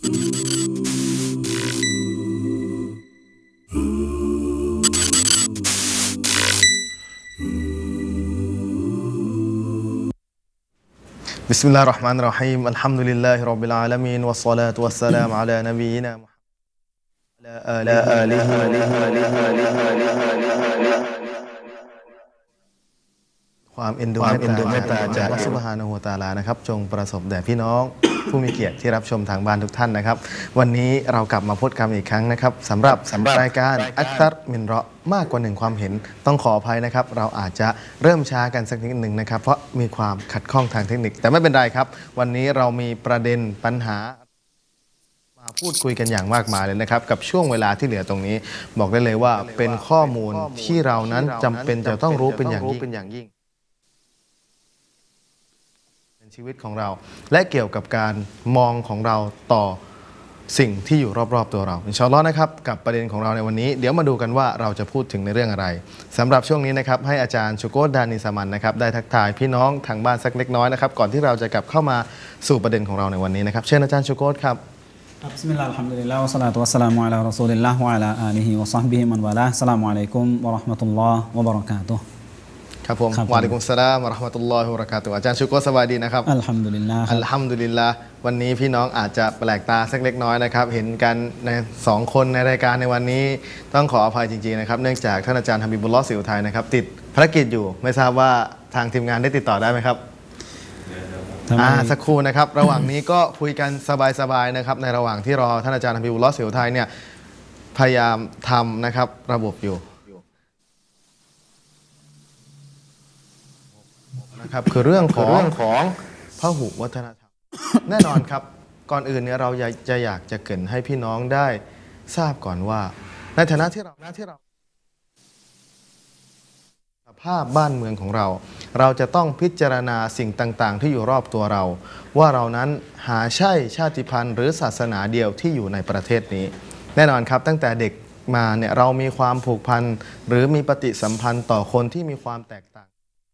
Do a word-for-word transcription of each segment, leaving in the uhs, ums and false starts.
بسم الله الرحمن الرحيم الحمد لله رب العالمين والصلاة والسلام على نبينا محمد وعلى آلهความเอ็นดูเมตตาจากอัลลอฮฺซุบฮานะฮูวะตะอาลานะครับจงประสบแด่พี่น้องผู้มีเกียรติที่รับชมทางบ้านทุกท่านนะครับวันนี้เรากลับมาพูดกันอีกครั้งนะครับสำหรับรายการอักตัรมินเราะห์มากกว่าหนึ่งความเห็นต้องขออภัยนะครับเราอาจจะเริ่มช้ากันสักนิดหนึ่งนะครับเพราะมีความขัดข้องทางเทคนิคแต่ไม่เป็นไรครับวันนี้เรามีประเด็นปัญหามาพูดคุยกันอย่างมากมายเลยนะครับกับช่วงเวลาที่เหลือตรงนี้บอกได้เลยว่าเป็นข้อมูลที่เรานั้นจำเป็นจะต้องรู้เป็นอย่างยิ่งชีวิตของเราและเกี่ยวกับการมองของเราต่อสิ่งที่อยู่รอบๆตัวเราอินชาอัลลอฮ์นะครับกับประเด็นของเราในวันนี้เดี๋ยวมาดูกันว่าเราจะพูดถึงในเรื่องอะไรสำหรับช่วงนี้นะครับให้อาจารย์ชูโกดดานิสามันนะครับได้ทักทายพี่น้องทางบ้านสักเล็กน้อยนะครับก่อนที่เราจะกลับเข้ามาสู่ประเด็นของเราในวันนี้นะครับเชิญอาจารย์ชูโกดครับบิสมิลลาฮิรเราะห์มานิรเราะฮีมอัลฮัมดุลิลลาฮ์วะศอลาตุวัสสลามุอะลารอซูลิลลาฮ์วะอะลาอาลิฮิวะศอฮบิฮิมันวะลาอัสสลามุอะลัยกุมวะเราะห์มะตุลลอฮ์วะบะเราะกาตุฮ์ครับผมวะอะลัยกุมสสลามวะเราะห์มะตุลลอฮิวะบะเราะกาตุฮ์อาจารย์ชูโกดสบายดีนะครับอัลฮัมดุลิลลาห์อัลฮัมดุลิลลาห์วันนี้พี่น้องอาจจะแปลกตาสักเล็กน้อยนะครับเห็นกันในสองคนในรายการในวันนี้ต้องขออภัยจริงๆนะครับเนื่องจากท่านอาจารย์ฮะบิบุลลอฮ์สิวไทยนะครับติดภารกิจอยู่ไม่ทราบว่าทางทีมงานได้ติดต่อได้ไหมครับอ่าสักครู่นะครับระหว่างนี้ก็คุยกันสบายๆนะครับในระหว่างที่รอท่านอาจารย์ฮะบิบุลลอฮ์สิวไทยเนี่ยพยายามทำนะครับระบบอยู่นะครับคือเรื่องของของพหุวัฒนธรรมแน่นอนครับก่อนอื่นเนี่ยเราจะอยากจะเกริ่นให้พี่น้องได้ทราบก่อนว่าในฐานะที่เราที่เราสภาพบ้านเมืองของเราเราจะต้องพิจารณาสิ่งต่างๆที่อยู่รอบตัวเราว่าเรานั้นหาใช่ชาติพันธุ์หรือศาสนาเดียวที่อยู่ในประเทศนี้แน่นอนครับตั้งแต่เด็กมาเนี่ยเรามีความผูกพันหรือมีปฏิสัมพันธ์ต่อคนที่มีความแตกต่าง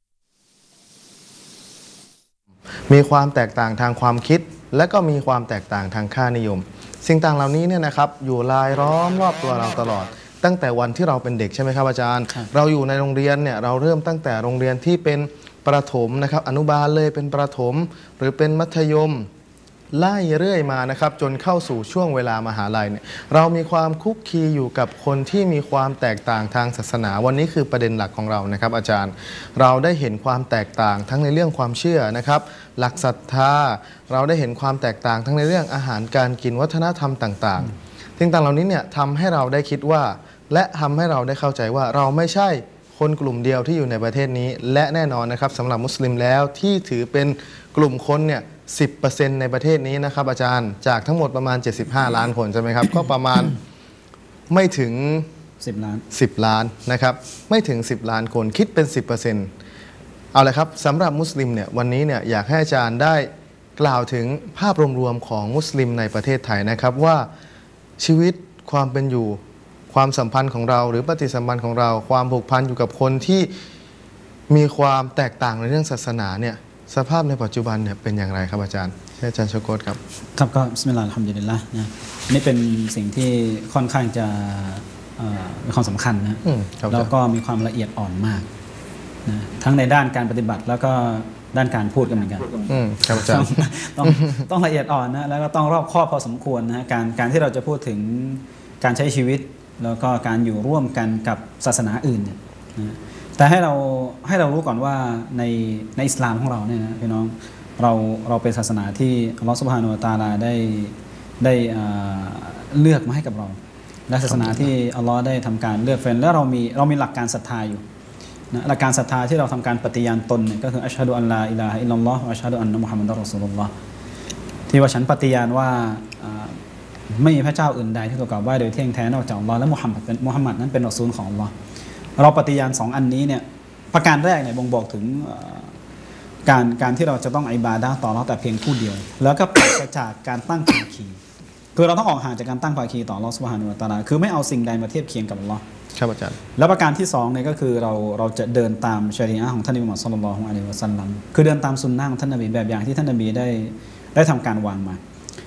มีความแตกต่างทางความคิดและก็มีความแตกต่างทางค่านิยมสิ่งต่างเหล่านี้เนี่ยนะครับอยู่รายล้อมรอบตัวเราตลอดตั้งแต่วันที่เราเป็นเด็กใช่ไหมครับอาจารย์เราอยู่ในโรงเรียนเนี่ยเราเริ่มตั้งแต่โรงเรียนที่เป็นประถมนะครับอนุบาลเลยเป็นประถมหรือเป็นมัธยมไล่เรื่อยมานะครับจนเข้าสู่ช่วงเวลามหาลัยเนี่ยเรามีความคุกคีอยู่กับคนที่มีความแตกต่างทางศาสนาวันนี้คือประเด็นหลักของเรานะครับอาจารย์เราได้เห็นความแตกต่างทั้งในเรื่องความเชื่อนะครับหลักศรัทธาเราได้เห็นความแตกต่างทั้งในเรื่องอาหารการกินวัฒนธรรมต่างๆสิ่งต่างเหล่านี้เนี่ยทำให้เราได้คิดว่าและทำให้เราได้เข้าใจว่าเราไม่ใช่คนกลุ่มเดียวที่อยู่ในประเทศนี้และแน่นอนนะครับสำหรับมุสลิมแล้วที่ถือเป็นกลุ่มคนเนี่ยสิบเปอร์เซ็นต์ ในประเทศนี้นะครับอาจารย์จากทั้งหมดประมาณเจ็ดสิบห้าล้านคนใช่ไหมครับ ก็ประมาณไม่ถึงสิบล้านสิบล้านนะครับไม่ถึงสิบล้านคนคิดเป็น สิบเปอร์เซ็นต์ เอาเลยครับสำหรับมุสลิมเนี่ยวันนี้เนี่ยอยากให้อาจารย์ได้กล่าวถึงภาพรวมๆของมุสลิมในประเทศไทยนะครับว่าชีวิตความเป็นอยู่ความสัมพันธ์ของเราหรือปฏิสัมพันธ์ของเราความผูกพันอยู่กับคนที่มีความแตกต่างในเรื่องศาสนาเนี่ยสภาพในปัจจุบันเนี่ยเป็นอย่างไรครับอาจารย์อาจารย์โชโกดครับครับก็บิสมิลลาฮิรเราะห์มานิรเราะฮีมอัลฮัมดุลิลลาห์นะนี่เป็นสิ่งที่ค่อนข้างจะมีความสำคัญนะแล้วก็มีความละเอียดอ่อนมากนะทั้งในด้านการปฏิบัติแล้วก็ด้านการพูดกันเหมือนกันครับอาจารย์ต้องต้องละเอียดอ่อนนะแล้วก็ต้องรอบคอบพอสมควรนะการการที่เราจะพูดถึงการใช้ชีวิตแล้วก็การอยู่ร่วมกันกับศาสนาอื่นเนี่ยนะแต่ให้เราให้เรารู้ก่อนว่าในในอิสลามของเราเนี่ยนะพี่น้องเราเราเป็นศาสนาที่อัลลอฮฺซุบฮานะฮูวะตะอาลาได้ได้เลือกมาให้กับเราและศาสนาที่อัลลอฮฺได้ทำการเลือกเฟ้นและเรามีเรามีหลักการศรัทธาอยู่นะหลักการศรัทธาที่เราทำการปฏิญาณตนเนี่ยก็คืออัชฮะดุอัลลาอิลาฮะอิลลัลลอฮ์วะอัชฮะดุอันนะมุฮัมมัดอัรรอซูลุลลอฮ์ที่ว่าฉันปฏิญาณว่าไม่มีพระเจ้าอื่นใดที่ถูกกล่าวว่าโดยเที่ยงแท้นอกจากอัลลอฮ์และมุฮัมมัดมุฮัมมัดนั้นเป็นรอซูลของอัลลอฮ์เราปฏิญาณสองอันนี้เนี่ยประการแรกเนี่ยบ่งบอกถึงการการที่เราจะต้องอิบาดะห์ต่ออัลเลาะห์แต่เพียงผู้เดียวแล้วก็ปราศจากการตั้งภาคีคือเราต้องออกห่างจากการตั้งภาคีต่ออัลเลาะห์ซุบฮานะฮูวะตะอาลาคือไม่เอาสิ่งใดมาเทียบเคียงกับอัลเลาะห์ครับอาจารย์แล้วประการที่สองเนี่ยก็คือเราเราจะเดินตามชะรีอะห์ของท่านนบีมุฮัมมัดศ็อลลัลลอฮุอะลัยฮิวะซัลลัมคือเดินตามสุนนะห์ของท่านนบีแบบอย่างที่ท่านนบีได้ได้ทำการวางมา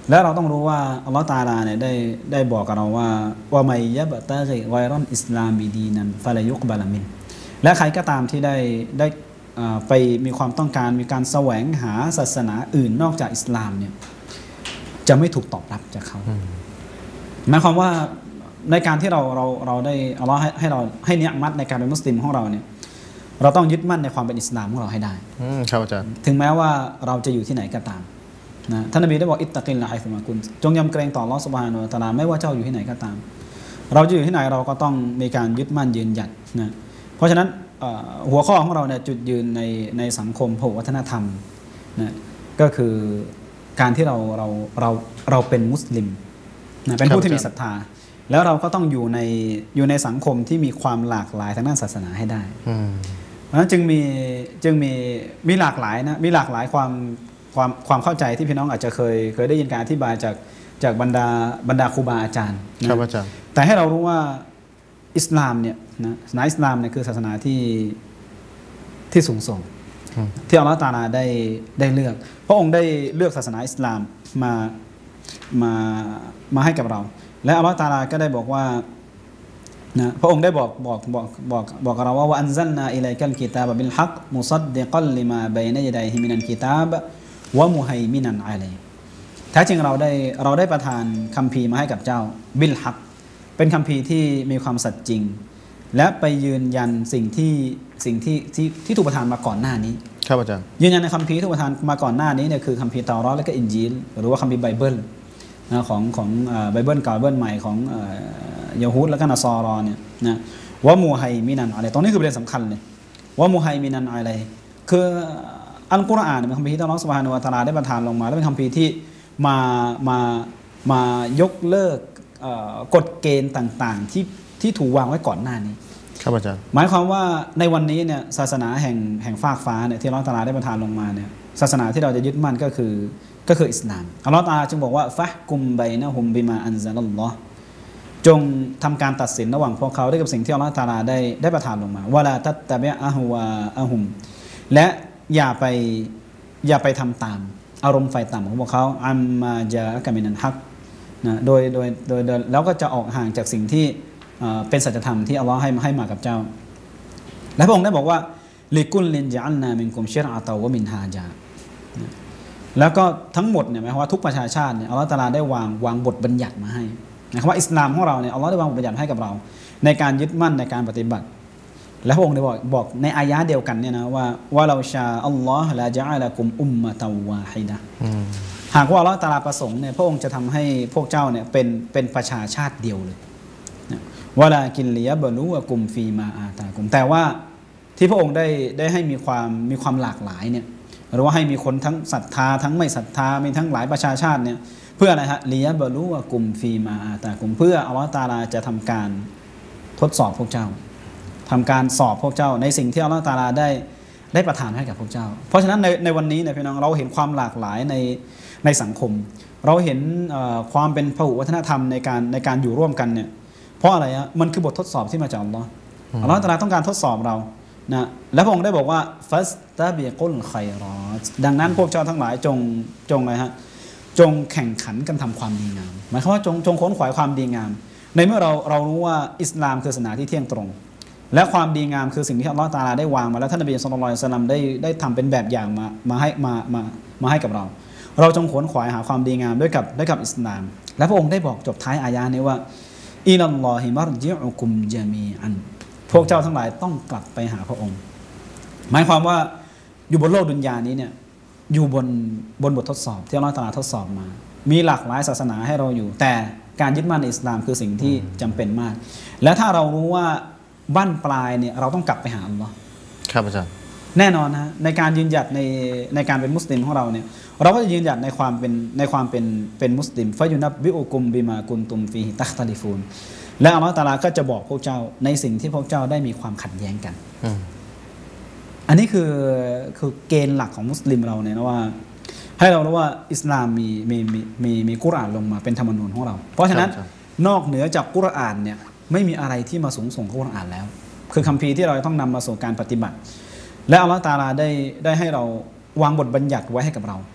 และเราต้องรู้ว่าอัลลอฮฺตะอาลาเนี่ยได้ได้บอกกับเราว่าว่าไมยะบะตะกิไกรอนอิสลามีดีนันฟะลายุกบะลามินและใครก็ตามที่ได้ได้ไปมีความต้องการมีการแสวงหาศาสนาอื่นนอกจากอิสลามเนี่ยจะไม่ถูกตอบรับจากเขาหมายความว่าในการที่เราเราเราได้อัลลอฮฺให้ให้เราให้เนียมัตในการเป็นมุสลิมของเราเนี่ยเราต้องยึดมั่นในความเป็นอิสลามของเราให้ได้ครับอาจารย์ถึงแม้ว่าเราจะอยู่ที่ไหนก็ตามนะท่านนบีได้บอกอิตตะกิลละไฮฟุมากุนจงยำเกรงต่ออัลเลาะห์ซุบฮานะฮูวะตะอาลาไม่ว่าเจ้าอยู่ที่ไหนก็ตามเราจะอยู่ที่ไหนเราก็ต้องมีการยึดมั่นยืนหยัดนะเพราะฉะนั้นหัวข้อของเราเนี่ยจุดยืนในในสังคมพหุวัฒนธรรมนะก็คือการที่เราเราเราเราเป็นมุสลิมนะเป็นผู้ที่มีศรัทธาแล้วเราก็ต้องอยู่ในอยู่ในสังคมที่มีความหลากหลายทางด้านศาสนาให้ได้เพราะฉะนั้นจึงมีจึงมีมีหลากหลายนะมีหลากหลายความความความเข้าใจที่พี่น้องอาจจะเคยเคยได้ยินการอธิบายจากจากบรรดาบรรดาครูบาอาจารย์ครับอาจารย์แต่ให้เรารู้ว่าอิสลามเนี่ยนะศาสนาอิสลามเนี่ยคือศาสนาที่ที่สูงส่งที่อัลลอฮฺตะอาลาได้ได้เลือกพระองค์ได้เลือกศาสนาอิสลามมามามาให้กับเราและอัลลอฮฺตะอาลาก็ได้บอกว่านะพระองค์ได้บอกบอกบอกบอกบอกกับเราว่าว่าอันซัลนาอิลัยกัลกิตาบะบิลฮักมุซัดดิกัลลิมาบัยนะยะดัยฮิมินัลกิตาบะวะมุฮัยมินันอะลัยแท้จริงเราได้เราได้ประทานคัมภีร์มาให้กับเจ้าบิลฮักเป็นคัมภีร์ที่มีความสัตย์จริงและไปยืนยันสิ่งที่สิ่งที่ที่ที่ถูกประทานมาก่อนหน้านี้ครับอาจารย์ยืนยันในคัมภีร์ที่ถูกประทานมาก่อนหน้านี้เนี่ยคือคัมภีร์เตารอดและก็อินจีลหรือว่าคัมภีร์ไบเบิลนะของของไบเบิลเก่าไบเบิลใหม่ของยะฮูดและก็นัสรอเนี่ยนะวะมุฮัยมินันอะไรตรงนี้คือประเด็นสำคัญเลยวะมุฮัยมินันอะไรคืออัลกุรอานเป็นคัมภีร์ที่อัลเลาะห์ซุบฮานะฮูวะตะอาลาได้ประทานลงมาและเป็นคัมภีร์ที่มามามายกเลิกกฎเกณฑ์ต่างๆที่ที่ถูกวางไว้ก่อนหน้านี้ครับอาจารย์หมายความว่าในวันนี้เนี่ยศาสนาแห่งแห่งฟากฟ้าเนี่ยที่อัลเลาะห์ตะอาลาได้ประทานลงมาเนี่ยศาสนาที่เราจะยึดมั่นก็คือก็คืออิสลามอัลเลาะห์ตะอาลาจึงบอกว่าฟะฮ์กุมบัยนะฮุมบิมาอันซะลัลลอฮ์จงทำการตัดสินระหว่างพวกเขาด้วยกับสิ่งที่อัลเลาะห์ตะอาลาได้ได้ประทานลงมาวะลาตัตตะบิอะฮวาอะฮุมและอย่าไปอย่าไปทำตามอารมณ์ไฟต่ำของพวกเขาอัมมาจาอะกะมินันฮักนะโดยโดยโดยแล้วก็จะออกห่างจากสิ่งที่เป็นสัจธรรมที่อัลลอฮ์ให้ให้มากับเจ้าและพระองค์ได้บอกว่าลิกุลลินญะอัลนามินกุมชิรอะตะวะมินฮาจาแล้วก็ทั้งหมดเนี่ยหมายความว่าทุกประชาชาติเนี่ยอัลลอฮ์ตะอาลาได้วางวางบทบัญญัติมาให้นะครับว่าอิสลามของเราเนี่ยอัลลอฮ์ได้วางบทบัญญัติให้กับเราในการยึดมั่นในการปฏิบัติและพระองค์ได้บอกบอกในอายะห์เดียวกันเนี่ยนะว่าว่าเราชาอัลลอฮ์ละญะอะละกุมอุมมะตัวาฮิดะห์หากว่าอัลลอฮ์ตะอาลาประสงค์เนี่ยพระองค์จะทำให้พวกเจ้าเนี่ยเป็นเป็นประชาชาติเดียวเลยวะลากินลิยะบะลูอะกุมฟีมาอาตากุมแต่ว่าที่พระองค์ได้ได้ให้มีความมีความหลากหลายเนี่ยหรือว่าให้มีคนทั้งศรัทธาทั้งไม่ศรัทธามีทั้งหลายประชาชาติเนี่ยเพื่ออะไรฮะลิยะบะลูอะกุมฟีมาอาตากุมเพื่ออัลลอฮ์ตะอาลาจะทำการทดสอบพวกเจ้าทำการสอบพวกเจ้าในสิ่งที่อัลลอฮ์ตะอาลาได้ได้ประทานให้กับพวกเจ้าเพราะฉะนั้นในในวันนี้เนี่ยพี่น้องเราเห็นความหลากหลายในในสังคมเราเห็นความเป็นพหุวัฒนธรรมในการในการอยู่ร่วมกันเนี่ยเพราะอะไรฮะมันคือบททดสอบที่มาจากอัลลอฮ์อัลลอฮ์ตะอาลาต้องการทดสอบเรานะและพระองค์ได้บอกว่าฟัสตาบิกุลไครอตดังนั้นพวกเจ้าทั้งหลายจงจงอะไรฮะจงแข่งขันกันทำความดีงามหมายความว่าจงจงค้นขวายความดีงามในเมื่อเราเรารู้ว่าอิสลามคือศาสนาที่เที่ยงตรงและความดีงามคือสิ่งที่อัลลอฮ์ตะอาลาได้วางมาแล้วท่านนบีศ็อลลัลลอฮุอะลัยฮิวะซัลลัมได้ได้ทำเป็นแบบอย่างมามาให้มามามาให้กับเราเราจงขวนขวายหาความดีงามด้วยกับด้วยกับอิสลามและพระองค์ได้บอกจบท้ายอายะห์นี้ว่าอิลัลลอฮิมัรญิอุกุมญะมีอันพวกเจ้าทั้งหลายต้องกลับไปหาพระองค์หมายความว่าอยู่บนโลกดุนยานี้เนี่ยอยู่บนบนบททดสอบที่อัลเลาะห์ตะอาลาทดสอบมามีหลากหลายศาสนาให้เราอยู่แต่การยึดมั่นในอิสลามคือสิ่งที่จำเป็นมากและถ้าเรารู้ว่าบั้นปลายเนี่ยเราต้องกลับไปหาอัลลอฮ์ครับอาจารย์แน่นอนนะในการยืนหยัดในในการเป็นมุสลิมของเราเนี่ยเราก็จะยืนหยัดในความเป็นในความเป็นเป็นมุสลิมฟะยุนับบิอุกุมบิมากุนตุมฟีฮิตัคตะลิฟูนและอัลเลาะห์ตะอาลาก็จะบอกพวกเจ้าในสิ่งที่พวกเจ้าได้มีความขัดแย้งกันอันนี้คือคือเกณฑ์หลักของมุสลิมเราเนี่ยนะว่าให้เรารู้ว่าอิสลามมีมีมีมีมีกุรอานลงมาเป็นธรรมนูญของเราเพราะฉะนั้นนอกเหนือจากกุรอานเนี่ยไม่มีอะไรที่มาสูงส่งกุรอานแล้วคือคัมภีร์ที่เราต้องนำมาสู่การปฏิบัติและอัลเลาะห์ตะอาลาได้ได้ให้เราวางบทบัญญัติไว้ให้กับเรา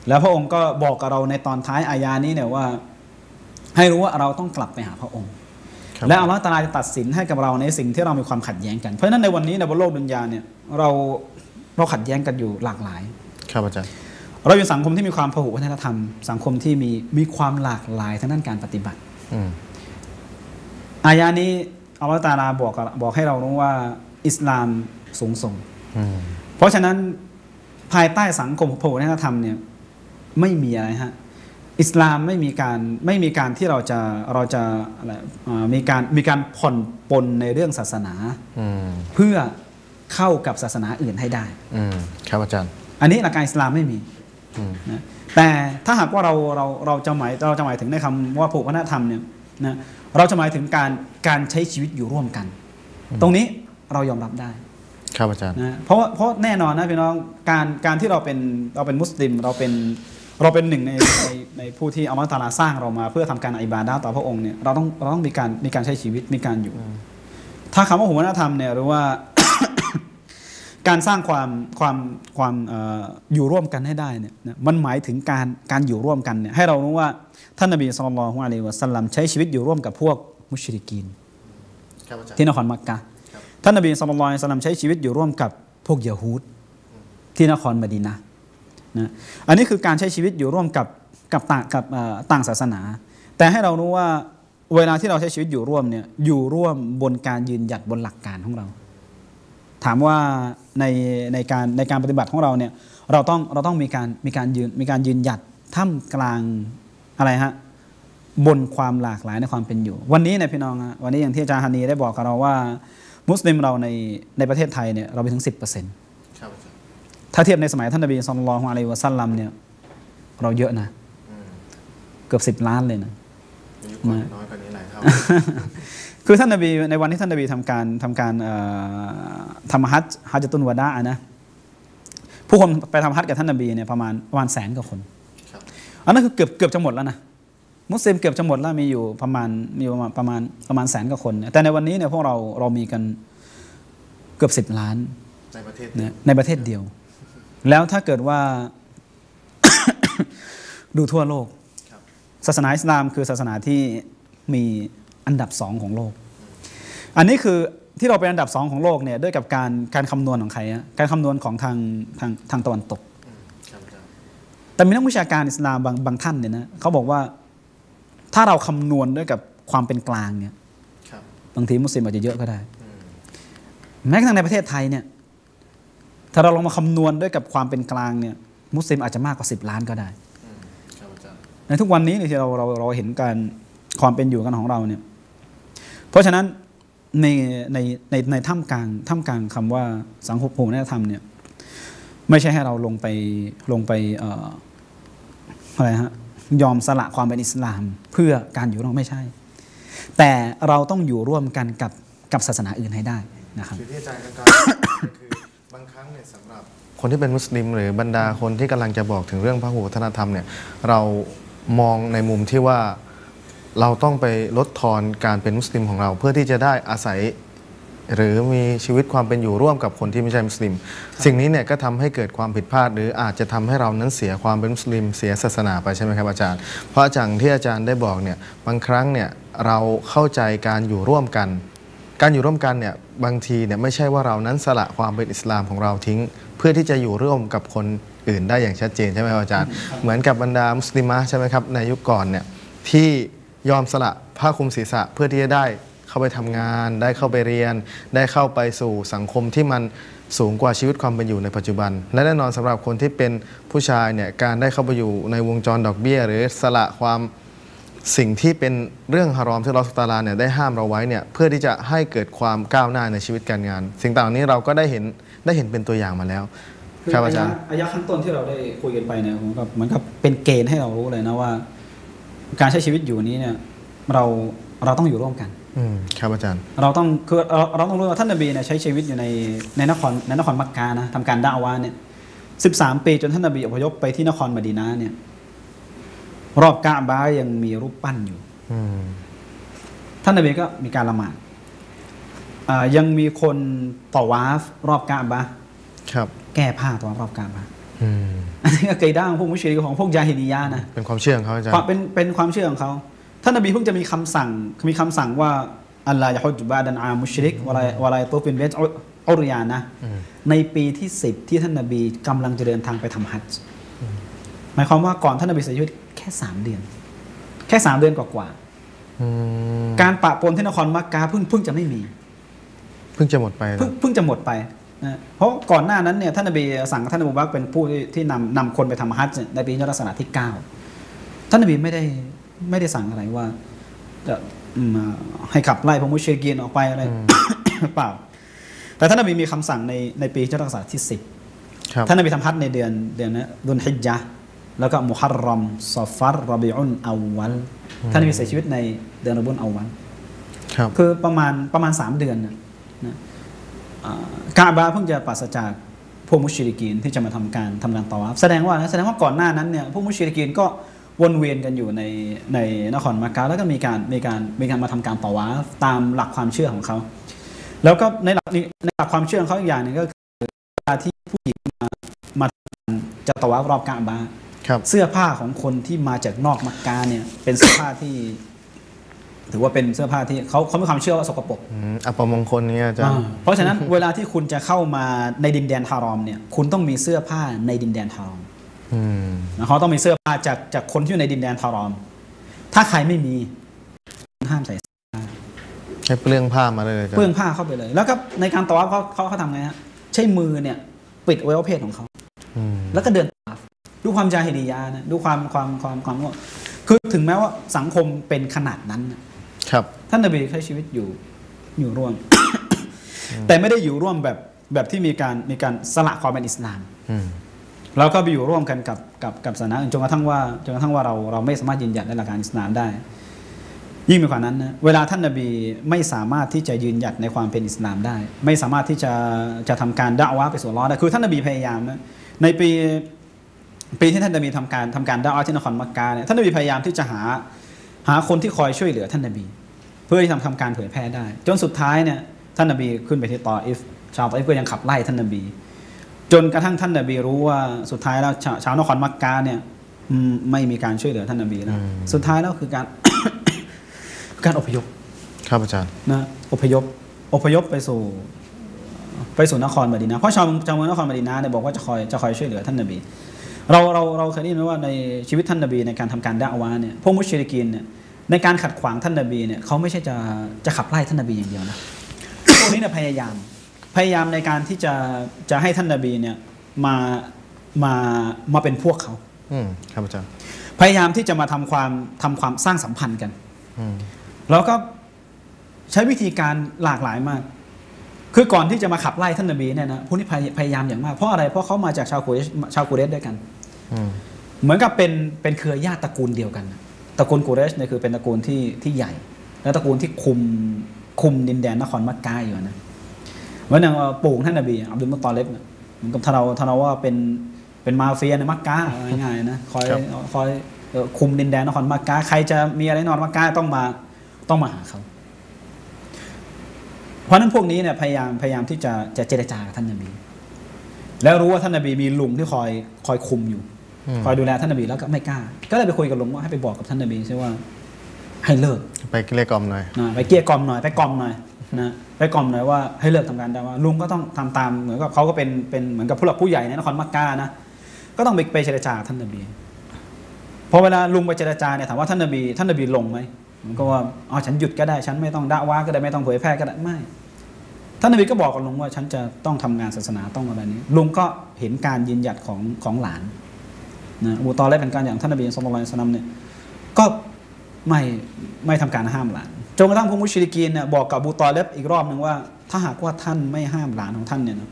แล้วพระองค์ก็บอกกับเราในตอนท้ายอายานี้เนี่ยว่าให้รู้ว่าเราต้องกลับไปหาพระองค์และอัลเลาะห์ตะอาลาจะตัดสินให้กับเราในสิ่งที่เรามีความขัดแย้งกันเพราะฉะนั้นในวันนี้ในบนโลกดุนยาเนี่ยเราเราขัดแย้งกันอยู่หลากหลายครับอาจารย์เราอยู่สังคมที่มีความพหุวัฒนธรรมสังคมที่มีมีความหลากหลายทางด้านการปฏิบัติอายานี้อัลเลาะห์ตะอาลาบอกบอกให้เรารู้ว่าอิสลามสูงส่งเพราะฉะนั้นภายใต้สังคมพหุวัฒนธรรมเนี่ยไม่มีอะไรฮะอิสลามไม่มีการไม่มีการที่เราจะเราจะอะไรมีการมีการผ่อนปลนในเรื่องศาสนาเพื่อเข้ากับศาสนาอื่นให้ได้ครับอาจารย์อันนี้หลักการอิสลามไม่มีนะแต่ถ้าหากว่าเราเราเราจะหมายเราจะหมายถึงในคำว่าพหุวัฒนธรรมเนี่ยนะเราจะหมายถึงการการใช้ชีวิตอยู่ร่วมกันตรงนี้เรายอมรับได้ครับอาจารย์นะเพราะเพราะแน่นอนนะพี่น้องการการที่เราเป็นเราเป็นมุสลิมเราเป็นเราเป็นหนึ่งในในในผู้ที่อัลเลาะห์ตะอาลาสร้างเรามาเพื่อทำการอิบาดะห์ต่อพระองค์เนี่ยเราต้องเราต้องมีการมีการใช้ชีวิตมีการอยู่ถ้าคำว่าพหุวัฒนธรรมเนี่ยหรือว่า การสร้างความความความอยู่ร่วมกันให้ได้เนี่ยมันหมายถึงการการอยู่ร่วมกันเนี่ยให้เรารู้ว่าท่านนบีศ็อลลัลลอฮุอะลัยฮิวะซัลลัมใช้ชีวิตอยู่ร่วมกับพวกมุชริกีนที่นครมักกะฮ์ท่านนบีศ็อลลัลลอฮุอะลัยฮิวะซัลลัมใช้ชีวิตอยู่ร่วมกับพวกยะฮูดที่นครมะดีนะห์นะอันนี้คือการใช้ชีวิตอยู่ร่วมกับกับต่างกับต่างศาสนาแต่ให้เรารู้ว่าเวลาที่เราใช้ชีวิตอยู่ร่วมเนี่ยอยู่ร่วมบนการยืนหยัดบนหลักการของเราถามว่าในในการในการปฏิบัติของเราเนี่ยเราต้องเราต้องมีการมีการยืนมีการยืนหยัดท่ามกลางอะไรฮะบนความหลากหลายในความเป็นอยู่วันนี้เนี่ยพี่น้องฮะวันนี้อย่างที่อาจารย์ฮานีได้บอกกับเราว่ามุสลิมเราในในประเทศไทยเนี่ยเราไปถึง สิบเปอร์เซ็นต์ ถ้าเทียบในสมัยท่านนบีศ็อลลัลลอฮุอะลัยฮิวะซัลลัมเนี่ยเราเยอะนะเกือบสิบล้านเลยนะน้อยกว่านี้หลายเท่าคือท่านนบีในวันที่ท่านนบีทำการทำการทำฮัจญ์ฮัจญ์ตุลวะดาอะนะผู้คนไปทำฮัจญ์กับท่านนบีเนี่ยประมาณประมาณแสนกว่าคนอันนั้นคือเกือบเกือบจะหมดแล้วนะมุสลิมเกือบจะหมดแล้วมีอยู่ประมาณมีประมาณประมาณประมาณแสนกว่าคนแต่ในวันนี้เนี่ยพวกเราเรามีกันเกือบสิบล้านในประเทศในประเทศเดียวแล้วถ้าเกิดว่า ดูทั่วโลกศาสนาอิสลามคือศาสนาที่มีอันดับสองของโลกอันนี้คือที่เราเป็นอันดับสองของโลกเนี่ยด้วยกับการการคำนวณของใครอะการคำนวณของทางทางทางตะวันตกแต่มีนักวิชาการอิสลามบางบางท่านเนี่ยนะเขาบอกว่าถ้าเราคำนวณด้วยกับความเป็นกลางเนี่ยบางทีมุสลิมอาจจะเยอะก็ได้แม้กระทั่งในประเทศไทยเนี่ยถ้าเราลองมาคำนวณด้วยกับความเป็นกลางเนี่ยมุสลิมอาจจะมากกว่าสิบล้านก็ได้ในทุกวันนี้ที่เราเราเราเห็นการความเป็นอยู่กันของเราเนี่ยเพราะฉะนั้นในในในในท่ามกลางท่ามกลางคำว่าสังคมพหุวัฒนธรรมเนี่ยไม่ใช่ให้เราลงไปลงไปเอ่ออะไรฮะยอมสละความเป็นอิสลามเพื่อการอยู่ร่วมไม่ใช่แต่เราต้องอยู่ร่วมกันกับกับศาสนาอื่นให้ได้นะครับที่อาจารย์กำลังคือบางครั้งเนี่ยสำหรับคนที่เป็นมุสลิมหรือบรรดาคนที่กำลังจะบอกถึงเรื่องพหุวัฒนธรรมเนี่ยเรามองในมุมที่ว่าเราต้องไปลดทอนการเป็นมุสลิมของเราเพื่อที่จะได้อาศัยหรือมีชีวิตความเป็นอยู่ร่วมกับคนที่ไม่ใช่มุสลิมสิ่งนี้เนี่ยก็ทำให้เกิดความผิดพลาดหรืออาจจะทำให้เรานั้นเสียความเป็นมุสลิมเสียศาสนาไปใช่ไหมครับอาจารย์เพราะอย่างที่อาจารย์ได้บอกเนี่ยบางครั้งเนี่ยเราเข้าใจการอยู่ร่วมกันการอยู่ร่วมกันเนี่ยบางทีเนี่ยไม่ใช่ว่าเรานั้นสละความเป็นอิสลามของเราทิ้งเพื่อที่จะอยู่ร่วมกับคนอื่นได้อย่างชัดเจนใช่ไหมครับอาจารย์เหมือนกับบรรดามุสลิมะใช่ไหมครับในยุคก่อนเนี่ยที่ยอมสละผ้าคลุมศีรษะเพื่อที่จะได้เข้าไปทำงานได้เข้าไปเรียนได้เข้าไปสู่สังคมที่มันสูงกว่าชีวิตความเป็นอยู่ในปัจจุบันและแน่นอนสำหรับคนที่เป็นผู้ชายเนี่ยการได้เข้าไปอยู่ในวงจรดอกเบี้ยหรือสละความสิ่งที่เป็นเรื่องฮารอมที่อัลเลาะห์ซุบฮานะฮูวะตะอาลาเนี่ยได้ห้ามเราไว้เนี่ยเพื่อที่จะให้เกิดความก้าวหน้าในชีวิตการงานสิ่งต่างนี้เราก็ได้เห็นได้เห็นเป็นตัวอย่างมาแล้วครับอาจารย์อายะขั้นต้นที่เราได้คุยกันไปเนี่ยผมก็เหมือนกับเป็นเกณฑ์ให้เรารู้เลยนะว่าการใช้ชีวิตอยู่นี้เนี่ยเราเราต้องอยู่ร่วมกันครับอาจารย์เราต้องคือเราเราต้องรู้ว่าท่านนบีเนี่ยใช้ชีวิตอยู่ในในนครในนครมักกะนะทำการดะอ์วาเนี่ยสิบสามปีจนท่านนบีอพยพไปที่นครมะดีนะห์เนี่ยรอบกะบะห์ยังมีรูปปั้นอยู่ท่านนบีก็มีการละหมาดยังมีคนตอวาฟรอบกะบะห์แก้ผ้าตอนรอบกะบะห์อันนี้ก็เกยด้าของพวกมุชริกของพวกยาฮิลียะนะเป็นความเชื่อของเขาอาจารย์เป็นเป็นความเชื่อของเขาท่านนบีเพิ่งจะมีคำสั่งมีคำสั่งว่าอัลลอฮฺยะฮุจบาดันอามุชริกวะลาวะลาตูฟินเบตอุรยานะในปีที่สิบที่ท่านนบีกำลังจะเดินทางไปทำฮัจญ์หมายความว่าก่อนท่านนบีเสียชีวิตแค่สามเดือนแค่สามเดือนกว่าๆการปะปนที่นครมักกะเพิ่งเพิ่งจะไม่มีเพิ่งจะหมดไปเพิ่งเพิ่งจะหมดไปนะเพราะก่อนหน้านั้นเนี่ยท่านนบีสั่งท่านอบูบักรเป็นผู้ที่นำนำคนไปทำฮัจญ์ในปีลักษณะที่เก้าท่านนบีไม่ได้ไม่ได้สั่งอะไรว่าจะให้ขับไล่พวกมุชริกีนออกไปอะไรเปล่าแต่ท่านนบีมีคำสั่งในในปีลักษณะที่สิบท่านนบีทำฮัจญ์ในเดือนเดือนนะดุลฮิจญะห์แล้วก็มุฮัรรอมซอฟัรรอบิอุนอาววัลท่านนบีเสียชีวิตในเดือนรอบิอุนอาววัลคือประมาณประมาณสามเดือนนะกาบาเพิ่งจะปราศจากพวกมุชริกีนที่จะมาทำการทำการตอวาฟแสดงว่าแสดงว่าก่อนหน้านั้นเนี่ยพวกมุชริกีนก็วนเวียนกันอยู่ในในนครมักกะแล้วก็มีการมีการมีการมาทำการตอวาฟตามหลักความเชื่อของเขาแล้วก็ในหลักในหลักความเชื่อของเขาอีกอย่างหนึ่งก็คือเวลาที่ผู้หญิงมามาจะตอวาฟรอบกาบาเสื้อผ้าของคนที่มาจากนอกมักกะเนี่ยเป็นเสื้อผ้าที่ถือว่าเป็นเสื้อผ้าที่เขาเขามีความเชื่อว่าสกปรกอัปมงคลเนี่ยจ้ะเพราะฉะนั้นเวลาที่คุณจะเข้ามาในดินแดนฮารอมเนี่ยคุณต้องมีเสื้อผ้าในดินแดนฮารอมนะเขาต้องมีเสื้อผ้าจากจากคนที่อยู่ในดินแดนฮารอมถ้าใครไม่มีห้ามใส่เสื้อผ้าใช้เปลืองผ้ามาเลยเปลืองผ้าเข้าไปเลยแล้วก็ในการตอวาฟเขาเขาเขาทำไงฮะใช้มือเนี่ยปิดอวัยวะเพศของเขาแล้วก็เดินตอวาฟดูความจาฮิลียะนะดูความความความความว่าคือถึงแม้ว่าสังคมเป็นขนาดนั้นครับท่านนบีใช้ชีวิตอยู่อยู่ร่วม แต่ไม่ได้อยู่ร่วมแบบแบบที่มีการมีการสละความเป็นอิสลามแล้วก็ไปอยู่ร่วมกันกับกับกับศาสนาจนกระทั่งว่าจนกระทั่งว่าเราเราไม่สามารถยืนหยัดในหลักการอิสลามได้ยิ่งไปกว่านั้นนะเวลาท่านนบีไม่สามารถที่จะยืนหยัดในความเป็นอิสลามได้ไม่สามารถที่จะจะทำการดะอวะห์ไปสู่อัลเลาะห์ได้คือท่านนบีพยายามนะในปีปีที่ท่านนบีทำการทำการดะอวะห์ที่นครมักกะเนี่ยท่านนบีพยายามที่จะหาหาคนที่คอยช่วยเหลือท่านนบีเพื่อที่ทำทำการเผยแพร่ได้จนสุดท้ายเนี่ยท่านนบีขึ้นไปที่ตออิฟชาวตออิฟก็ยังขับไล่ท่านนบีจนกระทั่งท่านนบีรู้ว่าสุดท้ายแล้วชาวนครมักกะเนี่ยไม่มีการช่วยเหลือท่านนบีแล้วสุดท้ายแล้วคือการ การอพยพครับอาจารย์นะอพยพอพยพไปสู่ไปสู่นครมะดีนะห์เพราะชาวชาวเมืองนครมะดีนะห์เนี่ยบอกว่าจะคอยจะคอยช่วยเหลือท่านนบีเราเราเราเคยได้ยินไหมว่าในชีวิตท่านนบีในการทำการดะอวะห์เนี่ยพวกมุชริกีนเนี่ยในการขัดขวางท่านนบีเนี่ยเขาไม่ใช่จะจะขับไล่ท่านนบีอย่างเดียวนะพวกนี้เนี่ยพยายามพยายามในการที่จะจะให้ท่านนบีเนี่ยมามามาเป็นพวกเขาอืมครับอาจารย์พยายามที่จะมาทำความทำความสร้างสัมพันธ์กันแล้วก็ใช้วิธีการหลากหลายมากคือก่อนที่จะมาขับไล่ท่านนบีเนี่ยนะพวกนี้พยายามอย่างมากเพราะอะไรเพราะเขามาจากชาวกุเรชชาวกุเรชด้วยกันเหมือนกับเป็นเป็นเครือญาติตระกูลเดียวกันตระกูลกุเรชเนี่ยคือเป็นตระกูลที่ที่ใหญ่และตระกูลที่คุมคุมดินแดนนครมักกะอยู่นะเหมือนอย่างปู่ท่านนบีอับดุลมุตตอลิบเนี่ยเหมือนกับท่านเราท่านเราว่าเป็นเป็นมาเฟียในมักกะง่ายๆนะคอยคอยคุมดินแดนนครมักกะใครจะมีอะไรนอนมักกะต้องมาต้องมาหาเขาเพราะนั้นพวกนี้เนี่ยพยายามพยายามที่จะจะเจรจากับท่านนบีแล้วรู้ว่าท่านนบีมีลุงที่คอยคอยคุมอยู่คอยดูแลท่านนบีแล้วก็ไม่กล้าก็เลยไปคุยกับลุงว่าให้ไปบอกกับท่านนบีใช่ว่าให้เลิกไปเกลี้ยกล่อมหน่อยนะไปเกลี้ยกล่อมหน่อยไปกล่อมหน่อยนะไปกล่อมหน่อยว่าให้เลิกทำการแต่ว่าลุงก็ต้องทำตามเหมือนกับเขาก็เป็นเป็นเหมือนกับผู้หลักผู้ใหญ่ในนครมักกะนะก็ต้องไปไปเจรจาท่านนบีพอเวลาลุงไปเจรจาเนี่ยถามว่าท่านนบีท่านนบีลงไหมมันก็ว่าอ๋อฉันหยุดก็ได้ฉันไม่ต้องดะอวะห์ก็ได้ไม่ต้องเผยแพร่ก็ได้ไม่ท่านนบีก็บอกกับลุงว่าฉันจะต้องทำงานศาสนาต้องอะไรนี้ลุงก็เห็นการยืนหยัดของของหลานนะอบูตอลิบเป็นการอย่างท่านนบีศ็อลลัลลอฮุอะลัยฮิวะซัลลัมเนี่ยก็ไม่ไม่ทำการห้ามหลานจนกระทั่งพวกมุชริกีนเนี่ยบอกกับอบูตอลิบอีกรอบหนึ่งว่าถ้าหากว่าท่านไม่ห้ามหลานของท่านเนี่ยนะ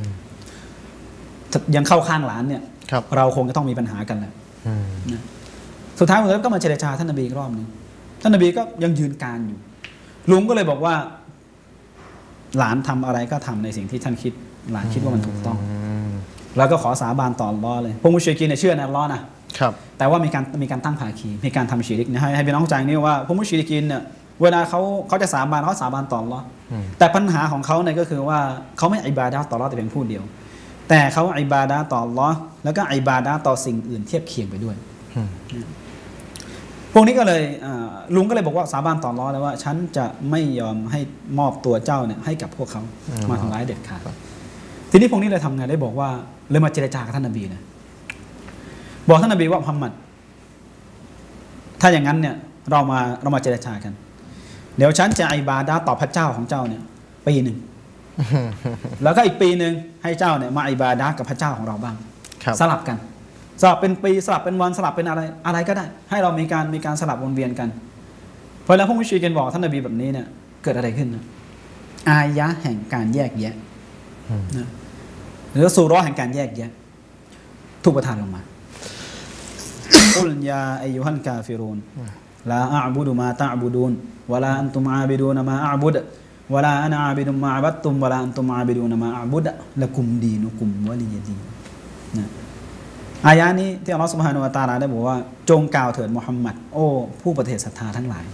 ยังเข้าข้างหลานเนี่ยเราคงจะต้องมีปัญหากันแหละนะสุดท้ายอบูตอลิบก็มาเจรจาท่านนบีอีกรอบหนึ่งท่านนบีก็ยังยืนการอยู่ลุงก็เลยบอกว่าหลานทำอะไรก็ทำในสิ่งที่ท่านคิดหลานคิดว่ามันถูกต้องแล้วก็ขอสาบานต่ออัลเลาะห์เลยพวกมุชริกีนเนี่ยเชื่อในอัลเลาะห์นะครับแต่ว่ามีการมีการตั้งภาคีมีการทำชิริกนะให้ให้พี่น้องเข้าใจนี่ว่าพวกมุชริกีนเนี่ยเวลาเขาเขาจะสาบานเขาสาบานต่ออัลเลาะห์แต่ปัญหาของเขาเนี่ยก็คือว่าเขาไม่อิบาดะห์ต่ออัลเลาะห์แต่เพียงผู้เดียวแแต่เขาอิบาดะห์ต่ออัลลอฮ์แล้วก็อิบาดะห์ต่อสิ่งอื่นเทียบเคียงไปด้วยพวกนี้ก็เลยลุงก็เลยบอกว่าสาบานต่ออัลลอฮ์เลยว่าฉันจะไม่ยอมให้มอบตัวเจ้าเนี่ยให้กับพวกเขามาทำร้ายเด็ดขาดทีนี้พวกนี้เลยทำไงได้บอกว่าเลยมาเจรจากับท่านนบีนะบอกท่านนบีว่ามุฮัมมัดถ้าอย่างนั้นเนี่ยเรามาเรามาเจรจากันเดี๋ยวฉันจะอิบาดะห์ต่อพระเจ้าของเจ้าเนี่ยปีหนึ่ง แล้วก็อีกปีหนึ่งให้เจ้าเนี่ยมาอิบาดะห์กับพระเจ้าของเราบ้างสลับกันสลับเป็นปีสลับเป็นวันสลับเป็นอะไรอะไรก็ได้ให้เรามีการมีการสลับวนเวียนกันเพราะแล้วพวกมุชริกีนบอกท่านนบีแบบนี้เนี่ยเกิดอะไรขึ้นนะอายะห์แห่งการแยกแยะนะหรือซูเราะห์แห่งการแยกแยะถูกประทานลงมากุลยาอัยยุฮันกาฟิรูนลาอับุดุมาตะอบุดูนวะลาอันตุมอาบิดูนมาอับุดวะลาอะนะอาบิดุมมาอับัดตุมวะลาอันตุมอาบิดูนมาอับุดละกุมดีนุกุมวะลิยดีนนะอายะนี้ที่อัลลอฮฺซุบฮานะฮูวะตะอาลาได้บอกว่าจงกล่าวเถิดมุฮัมมัดโอ้ผู้ประเทศศรัทธาทั้งหลาย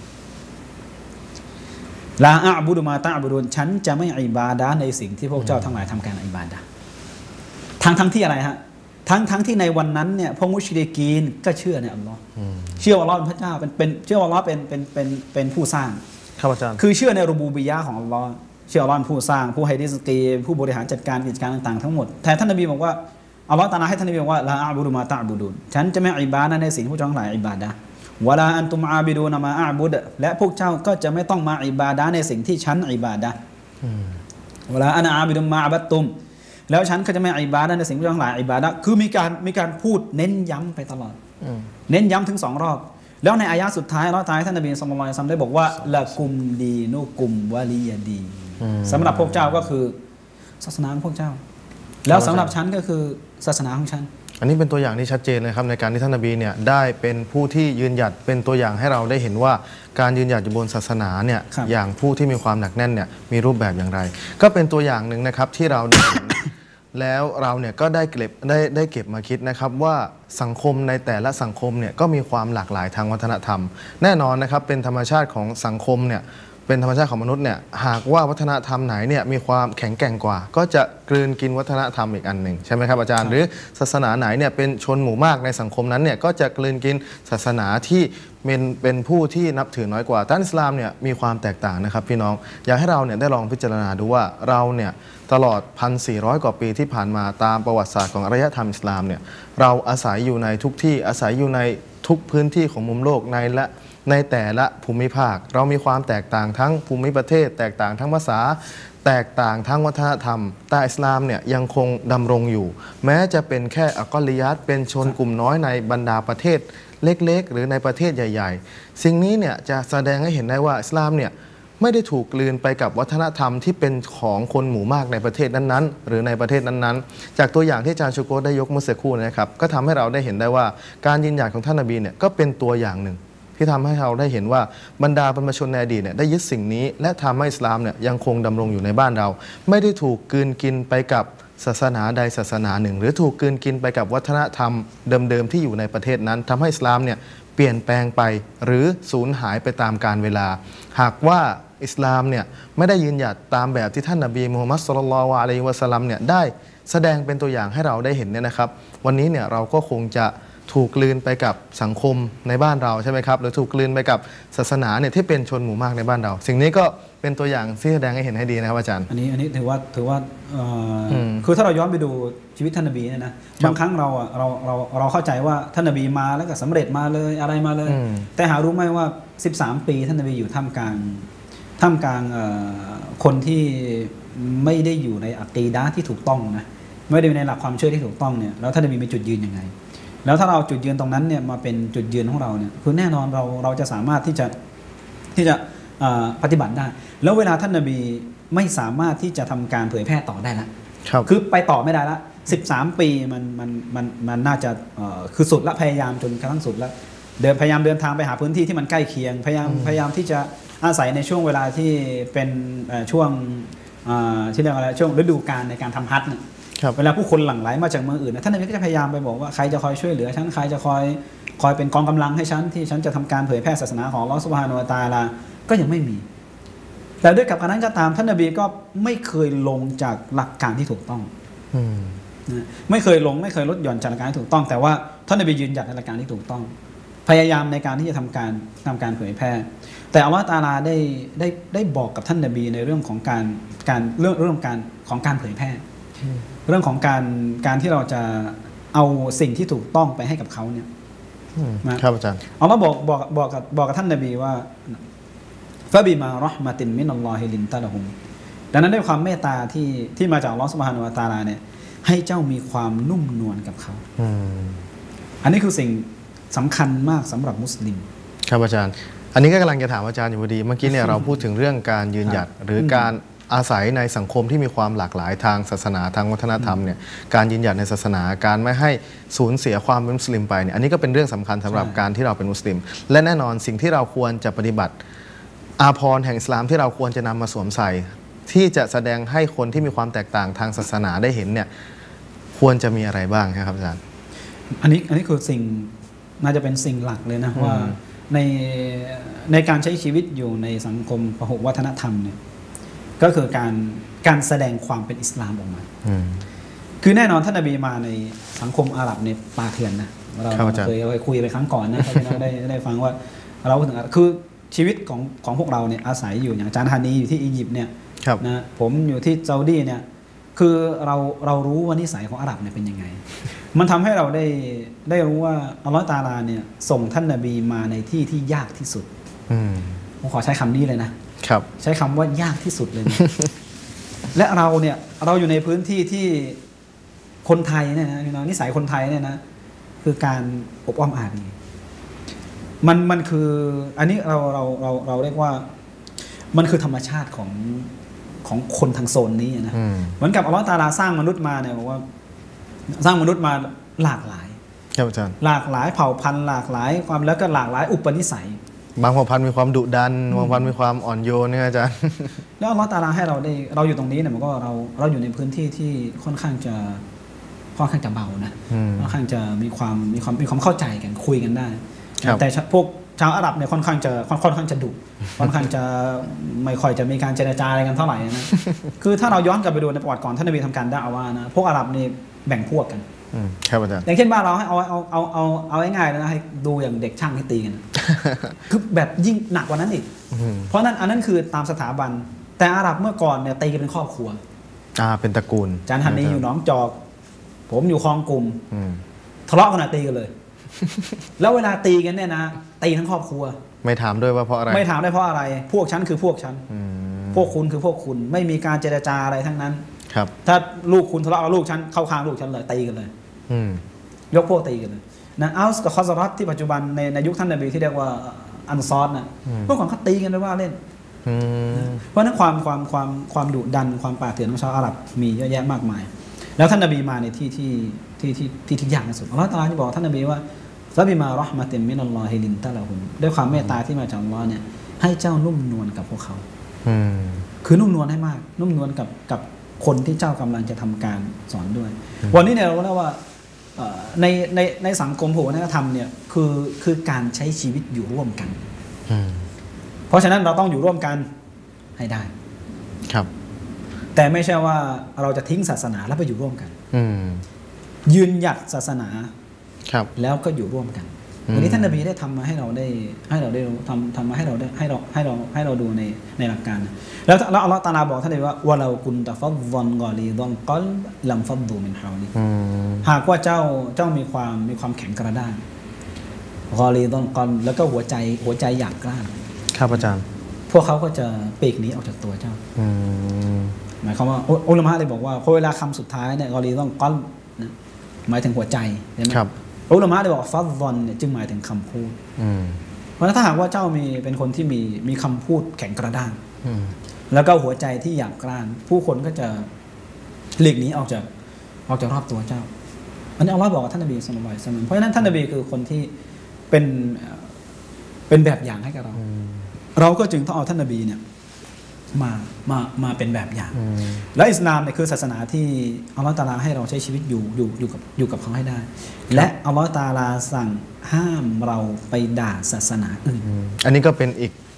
ลาอับุดุมาตะอบุดูนฉันจะไม่อิบาดะห์ในสิ่งที่พวกเจ้าทั้งหลายทำการอิบาดะห์ทั้งทั้งที่อะไรฮะทั้งทั้งที่ในวันนั้นเนี่ยพวกมุชริกีนก็เชื่อในอัลลอฮ์เชื่อว่าอัลลอฮ์เป็นพระเจ้าเป็นเป็นเชื่อว่าอัลลอฮ์เป็นเป็นเป็นเป็นผู้สร้างครับอาจารย์คือเชื่อในรูบูบิยะห์ของอัลลอฮ์เชื่ออัลลอฮ์เป็นผู้สร้างผู้ให้ริซกีผู้บริหารจัดการกิจการต่างๆทั้งหมดแต่ท่านนบีบอกว่าอัลลอฮ์ตรัสให้ท่านนบีบอกว่าลาอับุดุมาตะอบุดูนฉันจะไม่อิบาดะห์ในสิ่งที่พวกเจ้าทั้งหลายอิบาดะห์วะลาอันตุมอาบิดูนมาอับุดและพวกเจ้าก็จะไม่ต้องมาอิบาดะห์ในสิ่งที่ฉันอิบาดะห์วะลาอะนะอาบิดุมมาอับัดตุมแล้วฉันก็จะไม่อิบาดะห์ในสิ่งที่ทั้งหลายอิบาดะห์คือมีการมีการพูดเน้นย้ำไปตลอดเน้นย้ำถึงสองรอบแล้วในอายะห์สุดท้ายอัลเลาะห์ตะอาลาท่านนบีศ็อลลัลลอฮุอะลัยฮิวะซัลลัมได้บอกว่าละกุมดีนุกุมวะลิยะดีสำหรับพวกเจ้าก็คือศาสนาของพวกเจ้าแล้วสำหรับฉันก็คือศาสนาของฉันอันนี้เป็นตัวอย่างที่ชัดเจนเลยครับในการที่ท่านนบีเนี่ยได้เป็นผู้ที่ยืนหยัดเป็นตัวอย่างให้เราได้เห็นว่าการยืนหยัดอยู่บนศาสนาเนี่ยอย่างผู้ที่มีความหนักแน่นเนี่ยมีรูปแบบอย่างไรก็เป็นตัวอย่างหนึ่งนะครับที่เราได้เห็น แล้วเราเนี่ยก็ได้เก็บได้ได้เก็บมาคิดนะครับว่าสังคมในแต่ละสังคมเนี่ยก็มีความหลากหลายทางวัฒนธรรมแน่นอนนะครับเป็นธรรมชาติของสังคมเนี่ยเป็นธรรมชาติของมนุษย์เนี่ยหากว่าวัฒนธรรมไหนเนี่ยมีความแข็งแกร่งกว่าก็จะกลืนกินวัฒนธรรมอีกอันหนึ่งใช่ไหมครับอาจารย์หรือศาสนาไหนเนี่ยเป็นชนหมู่มากในสังคมนั้นเนี่ยก็จะกลืนกินศาสนาที่เป็นเป็นผู้ที่นับถือน้อยกว่าท่านอิสลามเนี่ยมีความแตกต่างนะครับพี่น้องอยากให้เราเนี่ยได้ลองพิจารณาดูว่าเราเนี่ยตลอด หนึ่งพันสี่ร้อย กว่าปีที่ผ่านมาตามประวัติศาสตร์ของอารยธรรมอิสลามเนี่ยเราอาศัยอยู่ในทุกที่อาศัยอยู่ในทุกพื้นที่ของมุมโลกในและในแต่ละภูมิภาคเรามีความแตกต่างทั้งภูมิประเทศแตกต่างทั้งภาษาแตกต่างทั้งวัฒนธรรมแต่อิสลามเนี่ยยังคงดำรงอยู่แม้จะเป็นแค่อักอลิยัตเป็นชนกลุ่มน้อยในบรรดาประเทศเล็กๆหรือในประเทศใหญ่ๆสิ่งนี้เนี่ยจะแสดงให้เห็นได้ว่าอิสลามเนี่ยไม่ได้ถูกกลืนไปกับวัฒนธรรมที่เป็นของคนหมู่มากในประเทศนั้นๆหรือในประเทศนั้นๆจากตัวอย่างที่อาจารย์ชูโกได้ยกเมื่อสักครู่นะครับก็ทำให้เราได้เห็นได้ว่าการยืนหยัดของท่านนบีเนี่ยก็เป็นตัวอย่างหนึ่งที่ทำให้เราได้เห็นว่าบรรดาบรรพชนในอดีตเนี่ยได้ยึดสิ่งนี้และทำให้อิสลามเนี่ยยังคงดำรงอยู่ในบ้านเราไม่ได้ถูกกลืนกินไปกับศาสนาใดศาสนาหนึ่งหรือถูกกลืนกินไปกับวัฒนธรรมเดิมๆที่อยู่ในประเทศนั้นทำให้อิสลามเนี่ยเปลี่ยนแปลงไปหรือสูญหายไปตามกาลเวลาหากว่าอิสลามเนี่ยไม่ได้ยืนหยัดตามแบบที่ท่านนบีมูฮัมมัดศ็อลลัลลอฮุอะลัยฮิวะซัลลัมเนี่ยได้แสดงเป็นตัวอย่างให้เราได้เห็นเนี่ยนะครับวันนี้เนี่ยเราก็คงจะถูกกลืนไปกับสังคมในบ้านเราใช่ไหมครับหรือถูกกลืนไปกับศาสนาเนี่ยที่เป็นชนหมู่มากในบ้านเราสิ่งนี้ก็เป็นตัวอย่างที่แสดงให้เห็นให้ดีนะครับอาจารย์อันนี้อันนี้ถือว่าถือว่าคือถ้าเราย้อนไปดูชีวิตท่านนบีเนี่ยนะบางครั้งเราอ่ะเราเราเราเข้าใจว่าท่านนบีมาแล้วก็สำเร็จมาเลยอะไรมาเลยแต่หารู้ไหมว่าสิบสามปีท่านนบีอยู่ท่ามกลางท่ามกลางคนที่ไม่ได้อยู่ในอักีดะห์ที่ถูกต้องนะไม่ได้อยู่ในหลักความเชื่อที่ถูกต้องเนี่ยแล้วท่านนบีมีจุดยืนยังไงแล้วถ้าเราจุดยืนตรงนั้นเนี่ยมาเป็นจุดยืนของเราเนี่ยคือแน่นอนเราเราจะสามารถที่จะที่จะปฏิบัติได้แล้วเวลาท่านนบีไม่สามารถที่จะทำการเผยแพร่ต่อได้ละคือไปต่อไม่ได้ละสิบสามปีมันมันมันมันน่าจะคือสุดละพยายามจนกระทั่งสุดแล้วเดินพยายามเดินทางไปหาพื้นที่ที่มันใกล้เคียงพยายามพยายามที่จะอาศัยในช่วงเวลาที่เป็นช่วงที่เรียกอะไรช่วงฤดูกาลในการทำฮัจญ์เวลาผู้คนหลั่งไหลมาจากเมืองอื่นนะท่านนบีก็จะพยายามไปบอกว่าใครจะคอยช่วยเหลือฉันใครจะคอยคอยเป็นกองกำลังให้ฉันที่ฉันจะทำการเผยแพร่ศาสนาของอัลเลาะห์ซุบฮานะฮูวะตะอาลาก็ยังไม่มีแต่ด้วยกับการนั้นก็ตามท่านนบีก็ไม่เคยลงจากหลักการที่ถูกต้องนะไม่เคยลงไม่เคยลดหย่อนจากหลักการที่ถูกต้องแต่ว่าท่านนบียืนหยัดในหลักการที่ถูกต้องพยายามในการที่จะทำการทำการเผยแพร่แต่อัลเลาะห์ตะอาลาได้ได้ได้บอกกับท่านนบีในเรื่องของการการเรื่องเรื่องการของการเผยแพร่เรื่องของการการที่เราจะเอาสิ่งที่ถูกต้องไปให้กับเขาเนี่ยครับอาจารย์อัลเลาะห์บอกบอกบอกกับบอกกับท่านนบีว่าฟะบิมาเราะห์มะตินมินัลลอฮิลินตะละฮุมดังนั้นด้วยความเมตตาที่ที่มาจากอัลเลาะห์ซุบฮานะฮูวะตะอาลาเนี่ยให้เจ้ามีความนุ่มนวลกับเขาอันนี้คือสิ่งสำคัญมากสำหรับมุสลิมครับอาจารย์อันนี้ก็กำลังจะถามอาจารย์อยู่พอดีเมื่อกี้เนี่ยเราพูดถึงเรื่องการยืนหยัดหรือการอาศัยในสังคมที่มีความหลากหลายทางศาสนาทางวัฒนธรรมเนี่ยการยืนหยัดในศาสนาการไม่ให้สูญเสียความเป็นมุสลิมไปเนี่ยอันนี้ก็เป็นเรื่องสำคัญสำหรับการที่เราเป็นมุสลิมและแน่นอนสิ่งที่เราควรจะปฏิบัติอาภรณ์แห่งอิสลามที่เราควรจะนำมาสวมใส่ที่จะแสดงให้คนที่มีความแตกต่างทางศาสนาได้เห็นเนี่ยควรจะมีอะไรบ้างครับอาจารย์อันนี้อันนี้คือสิ่งน่าจะเป็นสิ่งหลักเลยนะว่าในในการใช้ชีวิตอยู่ในสังคมพหุวัฒนธรรมเนี่ยก็คือการการแสดงความเป็นอิสลามออกมาคือแน่นอนท่านนบีมาในสังคมอาหรับในป่าเถื่อนนะเราเคยคุยไปครั้งก่อนนะเราได้ได้ฟังว่าเราถึงคือชีวิตของของพวกเราเนี่ยอาศัยอยู่อย่างอาจารย์ฮานีอยู่ที่อียิปต์เนี่ยนะผมอยู่ที่ซาอุดีเนี่ยคือเราเรารู้ว่านิสัยของอาหรับเนี่ยเป็นยังไงมันทำให้เราได้ได้รู้ว่าอัลเลาะห์ตะอาลาเนี่ยส่งท่านนบีมาในที่ที่ยากที่สุดผมขอใช้คำนี้เลยนะครับใช้คำว่ายากที่สุดเลยนะ และเราเนี่ยเราอยู่ในพื้นที่ที่คนไทยเนี่ยนะนิสัยคนไทยเนี่ยนะคือการอบอ้อมอารีมันมันคืออันนี้เราเราเราเราเรียกว่ามันคือธรรมชาติของของคนทางโซนนี้นะเหมือนกับอัลเลาะห์ตะอาลาสร้างมนุษย์มาเนี่ยบอกว่าสร้างมนุษย์มาหลากหลายครับอาจารย์หลากหลายเผ่าพันธุ์หลากหลายความแล้วก็หลากหลายอุปนิสัยบางเผ่าพันธุ์มีความดุดันบางเผ่าพันธุ์มีความอ่อนโยนเนี่ยอาจารย์แล้วอัลเลาะห์ตะอาลาให้เราได้เราอยู่ตรงนี้เนี่ยมันก็เราเราอยู่ในพื้นที่ที่ค่อนข้างจะค่อนข้างจะเบานะค่อนข้างจะมีความมีความมีความเข้าใจกันคุยกันได้แต่พวกชาวอาหรับเนี่ยค่อนข้างจะค่อนข้างจะดุค่อนข้างจะไม่ค่อยจะมีการเจรจาอะไรกันเท่าไหร่นะคือถ้าเราย้อนกลับไปดูในประวัติก่อนท่านนบีทำการดะอ์วานะพวกอาหรับนี่แบ่งพวกกันครับอาจารย์อย่างเช่นบ้านเราให้เอาเอาเอาเอาเอาง่ายๆนะให้ดูอย่างเด็กช่างที่ตีกันคือแบบยิ่งหนักกว่านั้นอีกเพราะนั้นอันนั้นคือตามสถาบันแต่อาหรับเมื่อก่อนเนี่ยตีกันเป็นครอบครัวอ่าเป็นตระกูลจานฮันนีอยู่หนองจอกผมอยู่คลองกลุ่มทะเลาะกันตีกันเลยแล้วเวลาตีกันเนี่ยนะตีทั้งครอบครัวไม่ถามด้วยว่าเพราะอะไรไม่ถามได้เพราะอะไรพวกฉันคือพวกฉันพวกคุณคือพวกคุณไม่มีการเจรจาอะไรทั้งนั้นครับถ้าลูกคุณทะเลาะกับลูกฉันเข้าข้างลูกฉันเลยตีกันเลยยกพวกตีกันเลยนะอัลส์กับคอซารัตที่ปัจจุบันในในยุคท่านนบีที่เรียกว่าอันซอรนะเมื่อก่อนเขาตีกันเลยว่าเล่นเพราะนั้นความความความความดุดันความป่าเถื่อนของชาวอาหรับมีเยอะแยะมากมายแล้วท่านนบีมาในที่ที่ที่ที่ที่ที่ยากที่สุดอัลเลาะห์ตะอาลาที่บอกท่านนบีว่าซะบิมาเราะห์มะตินมินัลลอฮิลินตะละฮุมด้วยความเมตตาที่มาจากอัลเลาะห์เนี่ยให้เจ้านุ่มนวลกับพวกเขาคือนุ่มนวลให้มากนุ่มนวลกับกับคนที่เจ้ากำลังจะทำการสอนด้วยวันนี้เนี่ยเราเรียกว่าในในในสังคมพหุวัฒนธรรมเนี่ยคือคือการใช้ชีวิตอยู่ร่วมกันเพราะฉะนั้นเราต้องอยู่ร่วมกันให้ได้ครับแต่ไม่ใช่ว่าเราจะทิ้งศาสนาแล้วไปอยู่ร่วมกันยืนหยัดศาสนาแล้วก็อยู่ร่วมกันวันนี้ท่านนบีได้ทำมาให้เราได้ให้เราได้ทำทำมาให้เราได้ให้เราให้เราให้เราดูในในหลักการแล้วแล้วอัลเลาะห์ตะอาลาบอกท่านนบีว่าวะลากุนตะฟัดฎอนกอลีฎอนกัลลัมฟัดดูมินฮาวลิหากว่าเจ้าเจ้ามีความมีความแข็งกระด้างกอลีฎอนกัลแล้วก็หัวใจหัวใจหยาบกร้านครับอาจารย์พวกเขาก็จะปีกหนีออกจากตัวเจ้าหมายความว่าอุลามะเลยบอกว่าพอเวลาคำสุดท้ายเนี่ยกอลีฎอนกัลนะหมายถึงหัวใจใช่ไหมอุลามะได้บอกฟัดฎอนเนี่ยจึงหมายถึงคำพูดเพราะฉะนั้นถ้าหากว่าเจ้ามีเป็นคนที่มีมีคำพูดแข็งกระด้างแล้วก็หัวใจที่หยาบกร้านผู้คนก็จะหลีกหนีออกจากออกจากรอบตัวเจ้าอันนี้อัลเลาะห์บอกกับท่านนบีศ็อลลัลลอฮุอะลัยฮิวะซัลลัมเพราะฉะนั้นท่านนบีคือคนที่เป็นเป็นแบบอย่างให้กับเราเราก็จึงต้องเอาท่านนบีเนี่ยมามามาเป็นแบบอย่างและอิสลามเนี่ยคือศาสนาที่อัลเลาะห์ตะอาลาให้เราใช้ชีวิตอยู่อยู่อยู่กับอยู่กับเขาให้ได้และอัลเลาะห์ตะอาลาสั่งห้ามเราไปด่าศาสนาอื่นอันนี้ก็เป็นอีก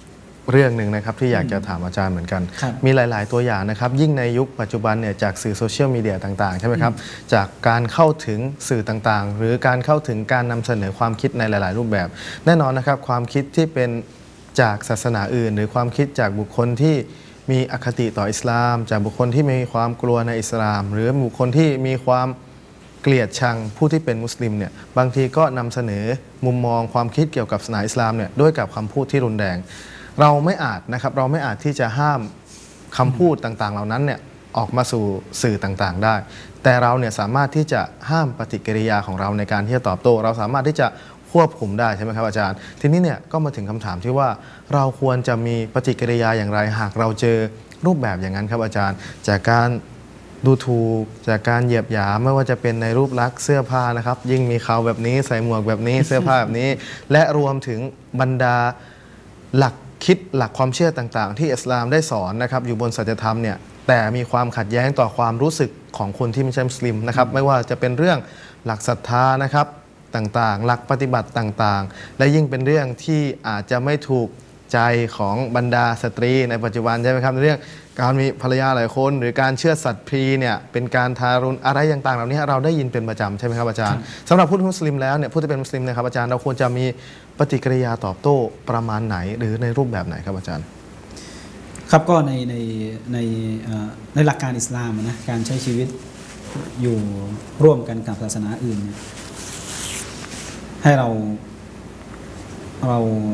เรื่องหนึ่งนะครับที่อยากจะถามอาจารย์เหมือนกัน มีหลายๆตัวอย่างนะครับยิ่งในยุคปัจจุบันเนี่ยจากสื่อโซเชียลมีเดียต่างๆใช่ไหมครับจากการเข้าถึงสื่อต่างๆหรือการเข้าถึงการนำเสนอความคิดในหลายๆรูปแบบแน่นอนนะครับความคิดที่เป็นจากศาสนาอื่นหรือความคิดจากบุคคลที่มีอคติต่ออิสลามจากบุคคลที่มีความกลัวในอิสลามหรือบุคคลที่มีความเกลียดชังผู้ที่เป็นมุสลิมเนี่ยบางทีก็นำเสนอมุมมองความคิดเกี่ยวกับศาสนาอิสลามเนี่ยด้วยกับคำพูดที่รุนแรงเราไม่อาจนะครับเราไม่อาจที่จะห้ามคำพูดต่างๆเหล่านั้นเนี่ยออกมาสู่สื่อต่างๆได้แต่เราเนี่ยสามารถที่จะห้ามปฏิกิริยาของเราในการที่จะตอบโต้เราสามารถที่จะควบคุมได้ใช่ไหมครับอาจารย์ทีนี้เนี่ยก็มาถึงคำถามที่ว่าเราควรจะมีปฏิกิริยาอย่างไรหากเราเจอรูปแบบอย่างนั้นครับอาจารย์จากการดูถูกจากการเหยียบหยามไม่ว่าจะเป็นในรูปลักษณ์เสื้อผ้านะครับยิ่งมีเขาแบบนี้ใส่หมวกแบบนี้เสื้อผ้าแบบนี้และรวมถึงบรรดาหลักคิดหลักความเชื่อต่างๆที่อิสลามได้สอนนะครับอยู่บนสัจธรรมเนี่ยแต่มีความขัดแย้งต่อความรู้สึกของคนที่ไม่ใช่มุสลิมนะครับไม่ว่าจะเป็นเรื่องหลักศรัทธานะครับต่างๆหลักปฏิบัติต่างๆและยิ่งเป็นเรื่องที่อาจจะไม่ถูกใจของบรรดาสตรีในปัจจุบันใช่ไหมครับในเรื่องการมีภรรยาหลายคนหรือการเชื่อสัตว์พรีเนี่ยเป็นการทารุณอะไรต่างๆเหล่านี้เราได้ยินเป็นประจำใช่ไหมครับอาจารย์สำหรับผู้ที่มุสลิมแล้วเนี่ยผู้ที่เป็นมุสลิมนะครับอาจารย์เราควรจะมีปฏิกิริยาตอบโต้ประมาณไหนหรือในรูปแบบไหนครับอาจารย์ครับก็ในในในในหลักการอิสลามนะการใช้ชีวิตอยู่ร่วมกันกับศาสนาอื่นเนี่ยให้เราเรา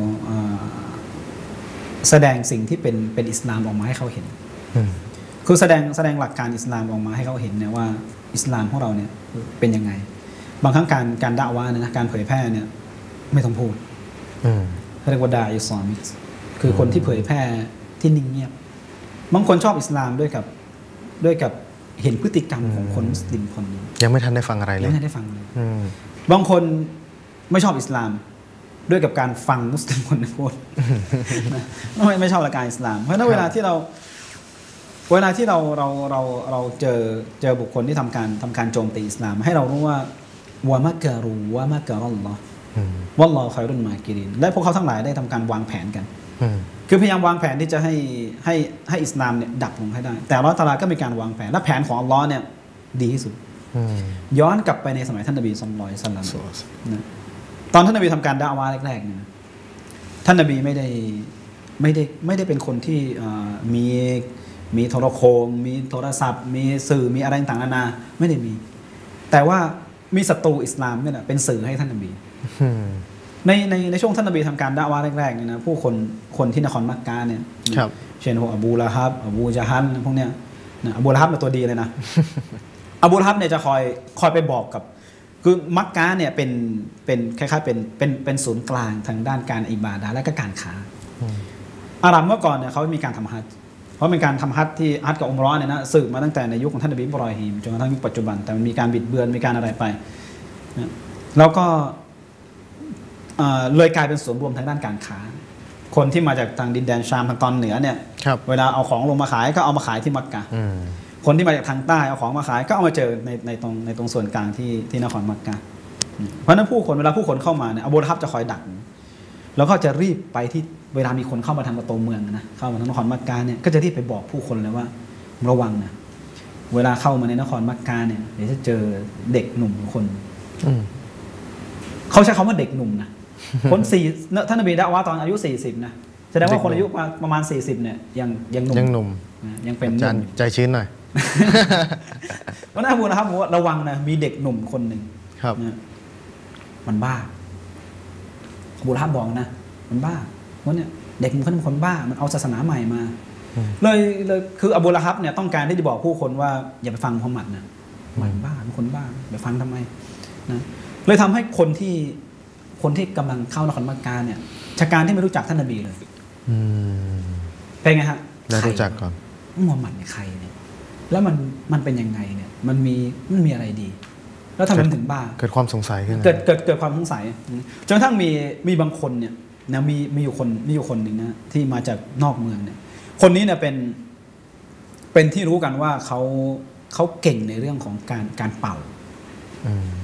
แสดงสิ่งที่เป็นเป็นอิสลามออกมาให้เขาเห็นคือแสดงแสดงหลักการอิสลามออกมาให้เขาเห็นเนี่ยว่าอิสลามของเราเนี่ยเป็นยังไงบางครั้งการการด่าว่าเนี่ยนะการเผยแพร่เนี่ยไม่ต้องพูดเรียกว่าดาอิสลามิกคือคนที่เผยแพร่ที่นิ่งเงียบบางคนชอบอิสลามด้วยกับด้วยกับเห็นพฤติกรรมของคนมุสลิมคนนึงยังไม่ทันได้ฟังอะไรเลยยังไม่ทันได้ฟังเลยบางคนไม่ชอบอิสลามด้วยกับการฟังมุสลิมคนนึงพูดไม่ไม่ชอบหลักการอิสลามเพราะฉะนั้นเวลาที่เราเวลาที่เราเราเราเราเจอเจอบุคคลที่ทำการทำการโจมตีอิสลามให้เรารู้ว่าวะมะกะรูวะมะกะรัลลอฮ์วัลลอฮุค็อยรุลมากิรินและพวกเขาทั้งหลายได้ทำการวางแผนกันคือพยายามวางแผนที่จะให้ให้ให้อิสลามเนี่ยดับลงให้ได้แต่อัลเลาะห์ตะอาลาก็มีการวางแผนและแผนของอัลเลาะห์เนี่ยดีที่สุดย้อนกลับไปในสมัยท่านนบีศ็อลลัลลอฮุอะลัยฮิวะซัลลัมนะตอนท่านนบีทำการดะอ์วาแรกๆเนี่ยท่านนบีไม่ได้ไม่ได้ไม่ได้เป็นคนที่มีมีโทรโคงมีโทรศัพท์มีสื่อมีอะไรต่างๆนานาไม่ได้มีแต่ว่ามีศัตรูอิสลามเนี่ยเป็นสื่อให้ท่านนบีในในในช่วงท่านนบีทำการดะอ์วาแรกๆเนี่ยนะผู้คนคนที่นครมักกะเนี่ยเช่นพวกอบูละฮับอบูญะฮัลพวกเนี้ยนะอบูละฮับเป็นตัวดีเลยนะอบูละฮับเนี่ยจะคอยคอยไปบอกกับคือมักกะเนี่ยเป็นเป็นคล้ายๆเป็นเป็นเป็นศูนย์กลางทางด้านการอิบาดะห์และก็การค้าอาหรับเมื่อก่อนเนี่ยเขามีการทำฮัจญ์เพราะเป็นการทำฮัจญ์ที่ฮัจญ์กับอุมเราะห์เนี่ยนะสืบมาตั้งแต่ในยุคของท่านนบีอิบรอฮีมจนกระทั่งยุคปัจจุบันแต่มันมีการบิดเบือนมีการอะไรไปนะแล้วก็เลยกลายเป็นศูนย์รวมทางด้านการค้าคนที่มาจากทางดินแดนชามทางตอนเหนือเนี่ยเวลาเอาของลงมาขายก็เอามาขายที่มักกะคนที่มาจากทางใต้เอาของมาขายก็เอามาเจอในในตรงในตรงส่วนกลางที่ที่นครมักกะเพราะฉะนั้นผู้คนเวลาผู้คนเข้ามาเนี่ยอบูละฮับจะคอยดักแล้วก็จะรีบไปที่เวลามีคนเข้ามาทางประตูเมืองนะเข้ามาทางนครมักกะเนี่ยก็จะรีบไปบอกผู้คนเลยว่าระวังนะเวลาเข้ามาในนครมักกะเนี่ยเดี๋ยวจะเจอเด็กหนุ่มคนเขาใช้คำว่าเด็กหนุ่มนะคนสี่ท่านนบีดะอ์วาตอนอายุสี่สิบนะแสดงว่าคนอายุประมาณสี่สิบเนี่ยยังยังหนุ่มยังหนุ่มยังเป็นใจชื้นหน่อยวันนั้นอบูละฮับบอกว่าระวังนะมีเด็กหนุ่มคนหนึ่งนะมันบ้าอบูละฮับบอกนะมันบ้าเพราะเนี่ยเด็กมันเป็นคนบ้ามันเอาศาสนาใหม่มาเลยเลยคืออบูละฮับเนี่ยต้องการที่จะบอกผู้คนว่าอย่าไปฟังมุฮัมมัดนะมันบ้ามันคนบ้าไปฟังทำไมนะเลยทำให้คนที่คนที่กำลังเข้านครมักกะเนี่ยชะการที่ไม่รู้จักท่านนบีเลยเป็นไงฮะได้รู้จักก่อนมุฮัมมัดเนี่ยใครเนี่ยแล้วมันมันเป็นยังไงเนี่ยมันมีมันมีอะไรดีแล้วทำไมถึงบ้าเกิดความสงสัยขึ้นเกิดเกิดเกิดความสงสัยจนกระทั่งมีมีบางคนเนี่ยนะมีมีอยู่คนมีอยู่คนหนึ่งนะที่มาจากนอกเมืองเนี่ยคนนี้เนี่ยเป็นเป็นที่รู้กันว่าเขาเขาเก่งในเรื่องของการการเป่า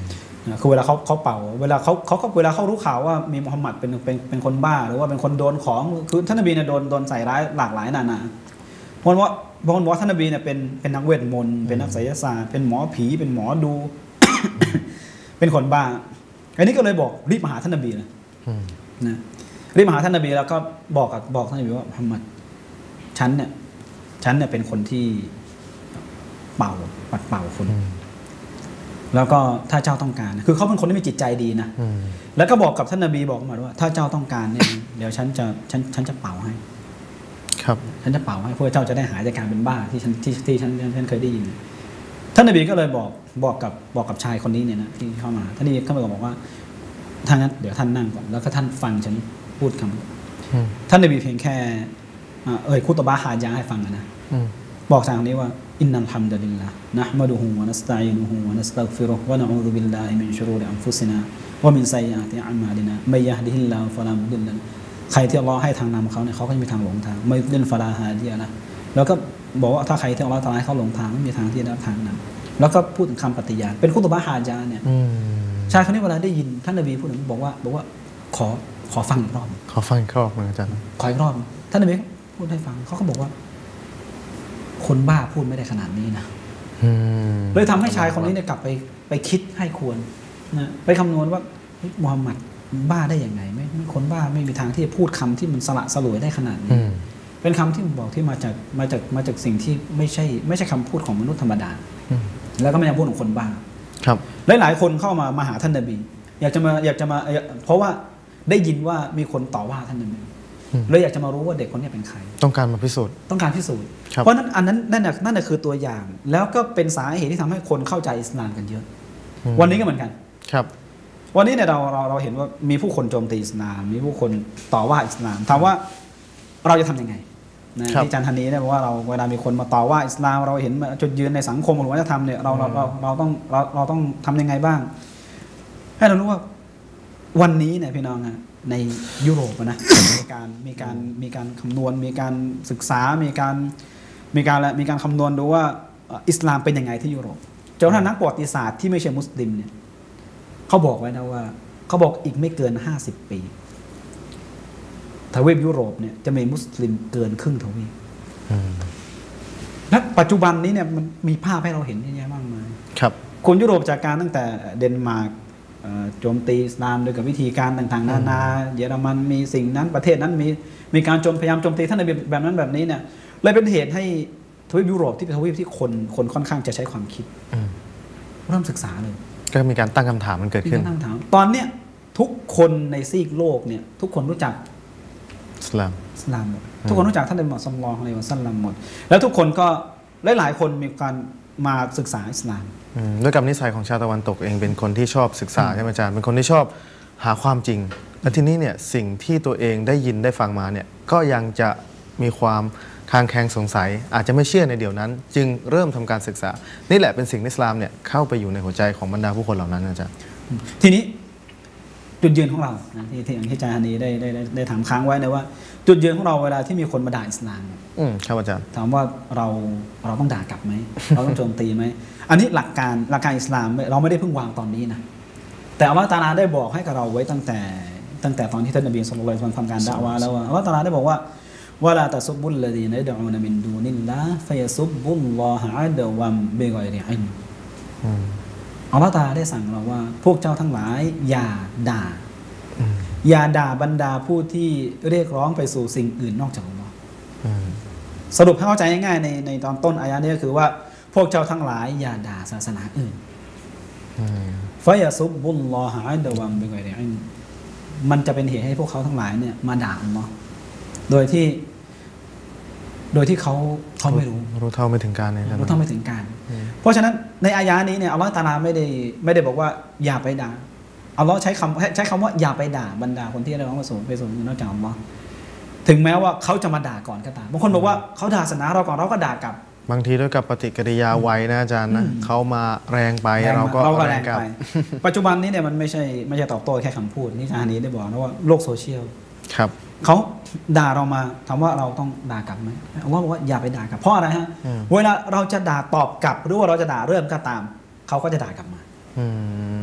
คือเวลาเขาเขาเป่าเวลาเขาเขาก็เวลาเขารู้ข่าวว่ามีมุฮัมมัดเป็นเป็นเป็นคนบ้าหรือว่าเป็นคนโดนของคือท่านนบีเนี่ยโดนโดนใส่ร้ายหลากหลายนานาเพราะว่าบางคนบอกว่าท่านนบีเนี่ยเป็นเป็นนักเวทมนต์เป็นนักไสยศาสตร์เป็นหมอผีเป็นหมอดู เป็นคนบ้าอันนี้ก็เลยบอกรีบมาหาท่านนบีเลยนะรีบมาหาท่านนบีแล้วก็บอกกับบอกท่านนบีว่ามุฮัมมัดฉันเนี่ยฉันเนี่ยเป็นคนที่เป่าปัดเป่าคนแล้วก็ถ้าเจ้าต้องการคือเขาเป็นคนที่มีจิตใจดีนะแล้วก็บอกกับท่านนบีบอกมาว่าถ้าเจ้าต้องการเนี่ยเดี๋ยวฉันจะฉันฉันจะเป่าให้ครับฉันจะเป่าให้เพื่อเจ้าจะได้หายจากการเป็นบ้าที่ฉันที่ที่ฉันฉันเคยได้ยินท่านนบีก็เลยบอกบอกกับบอกกับชายคนนี้เนี่ยนะที่เข้ามาท่านนบีก็บอกว่าถ้างั้นเดี๋ยวท่านนั่งก่อนแล้วก็ท่านฟังฉันพูดคำท่านนบีเพียงแค่เอ่ยคุตบะฮาญะให้ฟังนะบอกทางนี้ว่าอินนัลฮัมดุลิลลาห์นะห์มะดุฮูวะนัสตะอีนุฮูวะนัสตัฆฟิรุฮ์วะนะอูซุบิลลาฮิมินชุรูริอันฟุซินาวะมินซัยยิอาติอัมมาลินามัยยะฮ์ดิฮิลลาฮุฟะลามุฎิลละใครที่อัลเลาะห์ให้ทางนำเขาเนี่ยเขาก็จะมีทางหลงทางไม่ยุฎิลฟะลาฮาดิยะละแล้วก็บอกว่าถ้าใครที่อัลเลาะห์ตะอาลาให้เขาหลงทางไม่มีทางที่จะได้ทางนั้นแล้วก็พูดถึงคำปฏิญาณเป็นคุตบะฮาญะเนี่ยชายคนนี้เวลาได้ยินท่านนบีพูดถึงบอกว่าบอกว่าขอขอฟังอีกรอบขอฟังอีกรอบอาจารย์ขออีกรอบท่านนบีพูดให้ฟังเขาก็บอกว่าคนบ้าพูดไม่ได้ขนาดนี้นะเลยทำให้ชายคนนี้เนี่ยกลับไปไปคิดให้ควรนะไปคำนวณว่ามุฮัมมัดบ้าได้อย่างไงไม่คนบ้าไม่มีทางที่จะพูดคำที่มันสละสลวยได้ขนาดนี้เป็นคำที่บอกที่มาจากมาจากมาจากสิ่งที่ไม่ใช่ไม่ใช่คำพูดของมนุษย์ธรรมดาแล้วก็ไม่ใช่พูดของคนบ้าครับหลายๆคนเข้ามามาหาท่านนบีอยากจะมาอยากจะมาเพราะว่าได้ยินว่ามีคนต่อว่าท่านนบีเลยอยากจะมารู้ว่าเด็กคนนี้เป็นใครต้องการมาพิสูจน์ต้องการพิสูจน์เพราะนั้นอันนั้นนั่นน่ะนั่นน่ะคือตัวอย่างแล้วก็เป็นสาเหตุที่ทำให้คนเข้าใจอิสลามกันเยอะวันนี้ก็เหมือนกันครับวันนี้เนี่ยเราเราเราเห็นว่ามีผู้คนโจมตีอิสลามมีผู้คนต่อว่าอิสลามถามว่าเราจะทำยังไงนะที่อาจารย์ธนีเนี่ยบอกว่าเราเวลามีคนมาต่อว่าอิสลามเราเห็นจุดยืนในสังคมหรือวัฒนธรรมเนี่ยเราเราเราเราต้องเราเราต้องทำยังไงบ้างให้เรารู้ว่าวันนี้เนี่ยพี่น้องอะในยุโรปนะ มีการมีการมีการคำนวณมีการศึกษามีการมีการมีการคำนวณดูว่าอิสลามเป็นยังไงที่ยุโรปจนกระทั่งนักประวัติศาสตร์ที่ไม่ใช่มุสลิมเนี่ยเขาบอกไว้นะว่าเขาบอกอีกไม่เกินห้าสิบปีทวีปยุโรปเนี่ยจะมีมุสลิมเกินครึ่งทวีปและปัจจุบันนี้เนี่ยมันมีภาพให้เราเห็นเยอะแยะมากมายครับคนยุโรปจากการตั้งแต่เดนมาร์กโจมตีอิสลามโดยกับวิธีการต่างๆนานาเยอรมันมีสิ่งนั้นประเทศนั้นมีมีการโจมพยายามโจมตีท่านนบีแบบนั้นแบบนี้เนี่ยเลยเป็นเหตุให้ทวีปยุโรปที่เป็นทวีปที่คนคนค่อนข้างจะใช้ความคิดเริ่มศึกษาเลยก็มีการตั้งคำถามมันเกิดขึ้นตั้งคำถามตอนเนี้ยทุกคนในซีกโลกเนี่ยทุกคนรู้จักอิสลามอิสลามหมดทุกคนรู้จักท่านนบีมุฮัมมัดศ็อลลัลลอฮุอะลัยฮิวะซัลลัมหมดแล้วทุกคนก็หลายๆคนมีการมาศึกษาอิสลามด้วยกับนิสัยของชาวตะวันตกเองเป็นคนที่ชอบศึกษาใช่ไหมอาจารย์เป็นคนที่ชอบหาความจริงและทีนี้เนี่ยสิ่งที่ตัวเองได้ยินได้ฟังมาเนี่ยก็ยังจะมีความคลางแคลงสงสัยอาจจะไม่เชื่อในเดี๋ยวนั้นจึงเริ่มทำการศึกษานี่แหละเป็นสิ่งที่อิสลามเนี่ยเข้าไปอยู่ในหัวใจของบรรดาผู้คนเหล่านั้นอาจารย์ทีนี้จุดยืนของเรานะที่ที่อย่างที่อาจารย์นี้ได้ได้ได้ถามค้างไว้นะว่าจุดยืนของเราเวลาที่มีคนมาด่าอิสลามอืมครับอาจารย์ถามว่าเราเราต้องด่ากลับไหมเราต้องโจมตีไหมอันนี้หลักการหลักการอิสลามเราไม่ได้เพิ่งวางตอนนี้นะแต่อัลเลาะห์ตะอาลาได้บอกให้กับเราไว้ตั้งแต่ตั้งแต่ตอนที่ท่านนบีศ็อลลัลลอฮุอะลัยฮิวะซัลลัมทำการดะอ์วาแล้วอัลเลาะห์ตะอาลาได้บอกว่าวะลาตะซุบบุลลซีนะยะดะอูนมินดูนิลลาฮ์ฟะยะซุบบุลลอฮะอะดะวัมบิฆอยริอิลม์อัลเลาะห์ตะอาลาได้สั่งเราว่าพวกเจ้าทั้งหลายอย่าด่าอย่าด่าบรรดาผู้ที่เรียกร้องไปสู่สิ่งอื่นนอกจากอัลเลาะห์สรุปให้เข้าใจง่ายๆในในตอนต้นอายะนี้ก็คือว่าพวกเจ้าทั้งหลายอย่าด่าศาสนาอื่นฟะยะซุบบุลลอฮะอะดะวัมบิฆอยริอิลม์มันจะเป็นเหตุให้พวกเขาทั้งหลายเนี่ยมาด่าอัลเลาะห์โดยที่โดยที่เขาเขาไม่รู้รู้เท่าไม่ถึงการเลยรู้เท่าไม่ถึงการเพราะฉะนั้นในอายะนี้เนี่ยอัลเลาะห์ตะอาลาไม่ได้ไม่ได้บอกว่าอย่าไปด่าอัลเลาะห์ใช้คำใช้คำว่าอย่าไปด่าบรรดาคนที่เรียกร้องไปสู่ไปสู่นอกจากอัลเลาะห์ถึงแม้ว่าเขาจะมาด่าก่อนก็ตามบางคนบอกว่าเขาด่าศาสนาเราก่อนเราก็ด่ากลับบางทีด้วยกับปฏิกิริยาไวนะอาจารย์นะเขามาแรงไปเราก็แรงกลับปัจจุบันนี้เนี่ยมันไม่ใช่ไม่ใช่ตอบโต้แค่คำพูดนี่อาจารย์นี้ได้บอกนะว่าโลกโซเชียลครับเขาด่าเรามาถามว่าเราต้องด่ากลับไหมอัลเลาะห์บอกว่าอย่าไปด่ากลับเพราะอะไรฮะเวลาเราจะด่าตอบกลับหรือว่าเราจะด่าเริ่มก็ตามเขาก็จะด่ากลับมา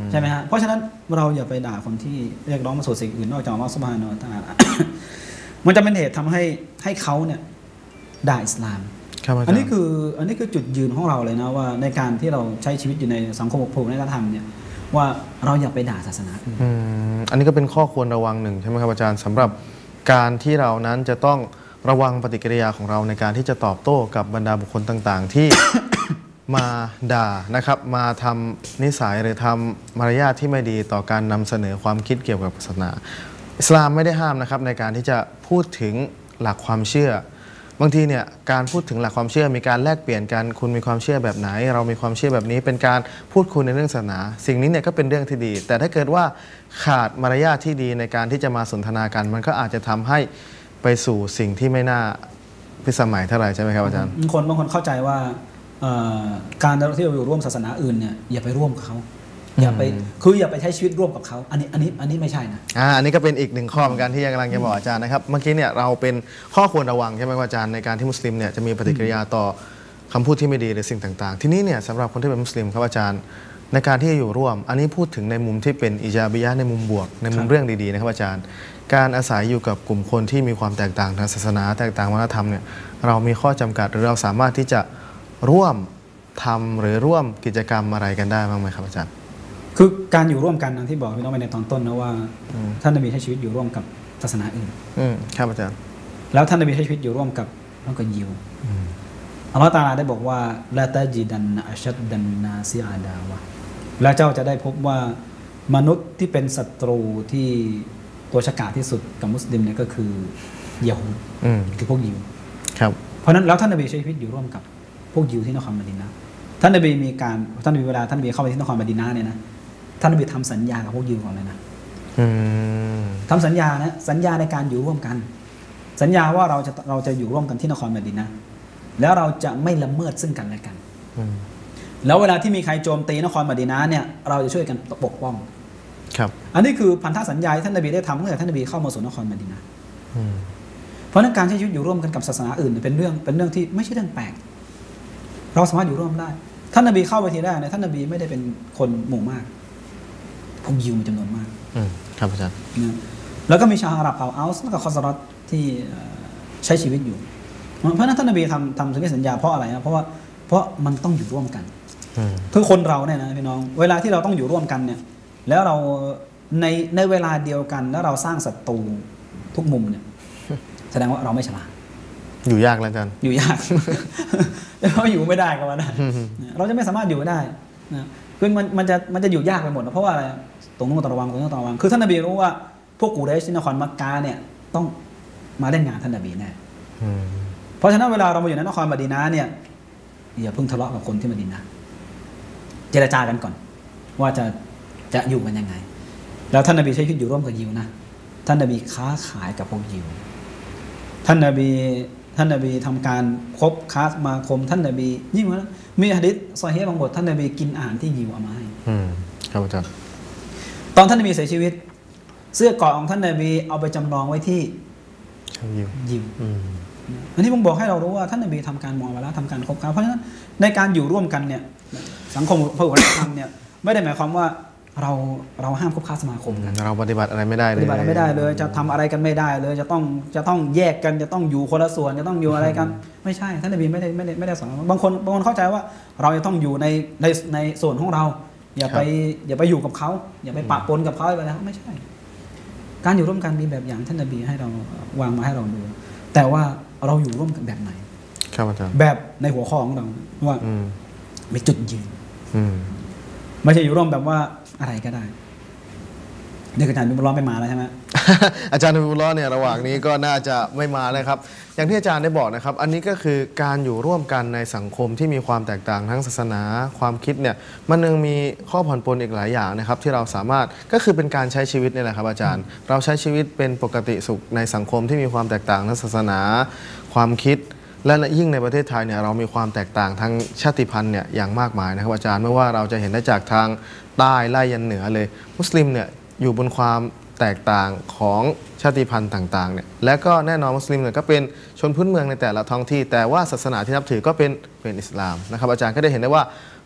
ใช่ไหมฮะเพราะฉะนั้นเราอย่าไปด่าคนที่เรียกร้องมาสู่สิ่งอื่นนอกจากอัลเลาะห์ซุบฮานะฮูวะตะอาลา มันจะเป็นเหตุทำให้ให้เขาเนี่ยด่าอิสลามอันนี้คืออันนี้คือจุดยืนของเราเลยนะว่าในการที่เราใช้ชีวิตอยู่ในสังคมอบอุ่นในวัฒนธรรมเนี่ยว่าเราอย่าไปด่าศาสนาอื่นอันนี้ก็เป็นข้อควรระวังหนึ่งใช่ไหมครับอาจารย์สำหรับการที่เรานั้นจะต้องระวังปฏิกิริยาของเราในการที่จะตอบโต้กับบรรดาบุคคลต่างๆที่ มาด่านะครับมาทำนิสัยหรือทำมารยาทที่ไม่ดีต่อการนำเสนอความคิดเกี่ยวกับศาสนาอิสลามไม่ได้ห้ามนะครับในการที่จะพูดถึงหลักความเชื่อบางทีเนี่ยการพูดถึงหลักความเชื่อมีการแลกเปลี่ยนกันคุณมีความเชื่อแบบไหนเรามีความเชื่อแบบนี้เป็นการพูดคุยในเรื่องศาสนาสิ่งนี้เนี่ยก็เป็นเรื่องที่ดีแต่ถ้าเกิดว่าขาดมารยาทที่ดีในการที่จะมาสนทนากันมันก็อาจจะทำให้ไปสู่สิ่งที่ไม่น่าพิสมัยเท่าไหร่ใช่ไหมครับอาจารย์คนบางคนเข้าใจว่าการที่เราอยู่ร่วมศาสนาอื่นเนี่ยอย่าไปร่วมกับเขาอย่าไปคืออย่าไปใช้ชีวิตร่วมกับเขาอันนี้อันนี้อันนี้ไม่ใช่นะอ่าอันนี้ก็เป็นอีกหนึ่งข้อเหมือนกันที่ยังกำลังจะบอกอาจารย์นะครับเมื่อกี้เนี่ยเราเป็นข้อควรระวังใช่ไหมอาจารย์ในการที่มุสลิมเนี่ยจะมีปฏิกิริยาต่อคำพูดที่ไม่ดีหรือสิ่งต่างๆทีนี้เนี่ยสำหรับคนที่เป็นมุสลิมครับอาจารย์ในการที่จะอยู่ร่วมอันนี้พูดถึงในมุมที่เป็นอิจาบิยะในมุมบวกในมุมเรื่องดีๆนะครับอาจารย์การอาศัยอยู่กับกลุ่มคนที่มีความแตกต่างทางศาสนาแตกต่างวัฒนธรรมเนี่ยเรามีข้อจำกัดหรือเราสามารถที่จะร่วมทำหรือร่วมกิจกรรมอะไรกันได้บ้างไหมครับอาจารย์คือการอยู่ร่วมกันที่บอกพี่น้องไปในตอนต้นนะว่าท่านนบีใช้ชีวิตอยู่ร่วมกับศาสนาอื่นครับอาจารย์แล้วท่านนบีใช้ชีวิตอยู่ร่วมกับร่วมกับยิวอัลลอฮฺตะอาลาได้บอกว่าละตะจิดันอัชัดดันนาซิอาดาวะและเจ้าจะได้พบว่ามนุษย์ที่เป็นศัตรูที่ตัวฉกาจที่สุดกับมุสลิมเนี่ยก็คือยิวคือพวกยิวครับเพราะนั้นแล้วท่านนบีใช้ชีวิตอยู่ร่วมกับพวกยิวที่นครมะดีนะห์ท่านนบีมีการท่านนบีเวลาท่านนบีเข้าไปที่นครมะดีนะห์เนี่ยนะท่านนบีทำสัญญากับพวกยิวก่อนเลยนะทำสัญญานะสัญญาในการอยู่ร่วมกันสัญญาว่าเราจะเราจะอยู่ร่วมกันที่นครมะดีนะห์แล้วเราจะไม่ละเมิดซึ่งกันและกันแล้วเวลาที่มีใครโจมตีนครมะดีนะห์เนี่ยเราจะช่วยกันปกป้องครับอันนี้คือพันธสัญญาที่ท่านนบีได้ทำตั้งแต่ท่านนบีเข้ามาสู่นครมะดีนะห์เพราะนั้นการใช้ชีวิตอยู่ร่วมกันกับศาสนาอื่นเป็นเรื่องเป็นเรื่องที่ไม่ใช่เรื่องแปลกเราสามารถอยู่ร่วมได้ท่านนบีเข้าไปทีแรกเนี่ยท่านนบีไม่ได้เป็นคนหมู่มากพวกยิวมีจำนวนมากครับอาจารย์แล้วก็มีชาวอาหรับเผ่าอัลส์และก็คอซรัตที่ใช้ชีวิตอยู่เพราะนั้นท่านนบีทำทำสัญญาสัญญาเพราะอะไรนะเพราะว่าเพราะมันต้องอยู่ร่วมกันคือคนเราเนี่ยนะพี่น้องเวลาที่เราต้องอยู่ร่วมกันเนี่ยแล้วเราในในเวลาเดียวกันแล้วเราสร้างศัตรูทุกมุมเนี่ยแสดงว่าเราไม่ฉลาดอยู่ยากแล้วกันอยู่ยากเราอยู่ไม่ได้ก็ว่าได้เราจะไม่สามารถอยู่ได้นะคือมันมันจะมันจะอยู่ยากไปหมดเพราะว่าอะไรตรงนู้นต้องระวังตรงนู้นต้องระวังคือท่านนบีรู้ว่าพวกกูเรชที่นครมักกะเนี่ยต้องมาเล่นงานท่านนบีแน่เพราะฉะนั้นเวลาเรามาอยู่ในนครมะดีนะห์เนี่ยอย่าเพิ่งทะเลาะกับคนที่มะดีนะห์เจรจากันก่อนว่าจะจะอยู่กันยังไงแล้วท่านนบีใช้ชีวิตอยู่ร่วมกับยิวนะท่านนบีค้าขายกับพวกยิวท่านนบีท่านนบีทำการคบค้าสมาคมท่านนบียิ่งกว่านั้นมีหะดีษซอฮีฮ์บางบทท่านนบีกินอาหารที่ยิวเอามาให้ครับอาจารย์ตอนท่านนบีเสียชีวิตเสื้อเกราะของท่านนบีเอาไปจำลองไว้ที่ยิวยิวอันนี้ผมบอกให้เรารู้ว่าท่านนบีทำการมองมาแล้วทำการคบค้าเพราะฉะนั้นในการอยู่ร่วมกันเนี่ยสังคมพระอุปถัมภ์เนี่ยไม่ได้หมายความว่าเราเราห้ามคบค้าสมาคมกันเราปฏิบัติอะไรไม่ได้เลยปฏิบัติอะไรไม่ได้เลยจะทำอะไรกันไม่ได้เลยจะต้องจะต้องแยกกันจะต้องอยู่คนละส่วนจะต้องอยู่อะไรกันไม่ใช่ท่านนบีไม่ได้ไม่ได้ไม่ได้สอนบางคนบางคนเข้าใจว่าเราจะต้องอยู่ในในในส่วนของเราอย่าไปอย่าไปอยู่กับเขาอย่าไปปะปนกับเขาอะไรนะไม่ใช่การอยู่ร่วมกันมีแบบอย่างท่านนบีให้เราวางมาให้เราดูแต่ว่าเราอยู่ร่วมกันแบบไหนครับอาจารย์แบบในหัวข้อของเราว่ามีจุดยืนไม่ใช่อยู่ร่วมแบบว่าอะไรก็ได้นี่อาจารย์นุบุลล้อไม่มาแล้วใช่ไหมอาจารย์นุบุลล้อเนี่ยระหว่างนี้ก็น่าจะไม่มาเลยครับอย่างที่อาจารย์ได้บอกนะครับอันนี้ก็คือการอยู่ร่วมกันในสังคมที่มีความแตกต่างทั้งศาสนาความคิดเนี่ยมันยังมีข้อผ่อนปลนอีกหลายอย่างนะครับที่เราสามารถก็คือเป็นการใช้ชีวิตนี่แหละครับอาจารย์เราใช้ชีวิตเป็นปกติสุขในสังคมที่มีความแตกต่างทั้งศาสนาความคิดและยิ่งในประเทศไทยเนี่ยเรามีความแตกต่างทั้งชาติพันธุ์เนี่ยอย่างมากมายนะครับอาจารย์ไม่ว่าเราจะเห็นได้จากทางใต้ไล่ยันเหนือเลยมุสลิมเนี่ยอยู่บนความแตกต่างของชาติพันธุ์ต่างๆเนี่ยและก็แน่นอนมุสลิมเนี่ยก็เป็นชนพื้นเมืองในแต่ละท้องที่แต่ว่าศาสนาที่นับถือก็เป็นเป็นอิสลามนะครับอาจารย์ก็ได้เห็นได้ว่า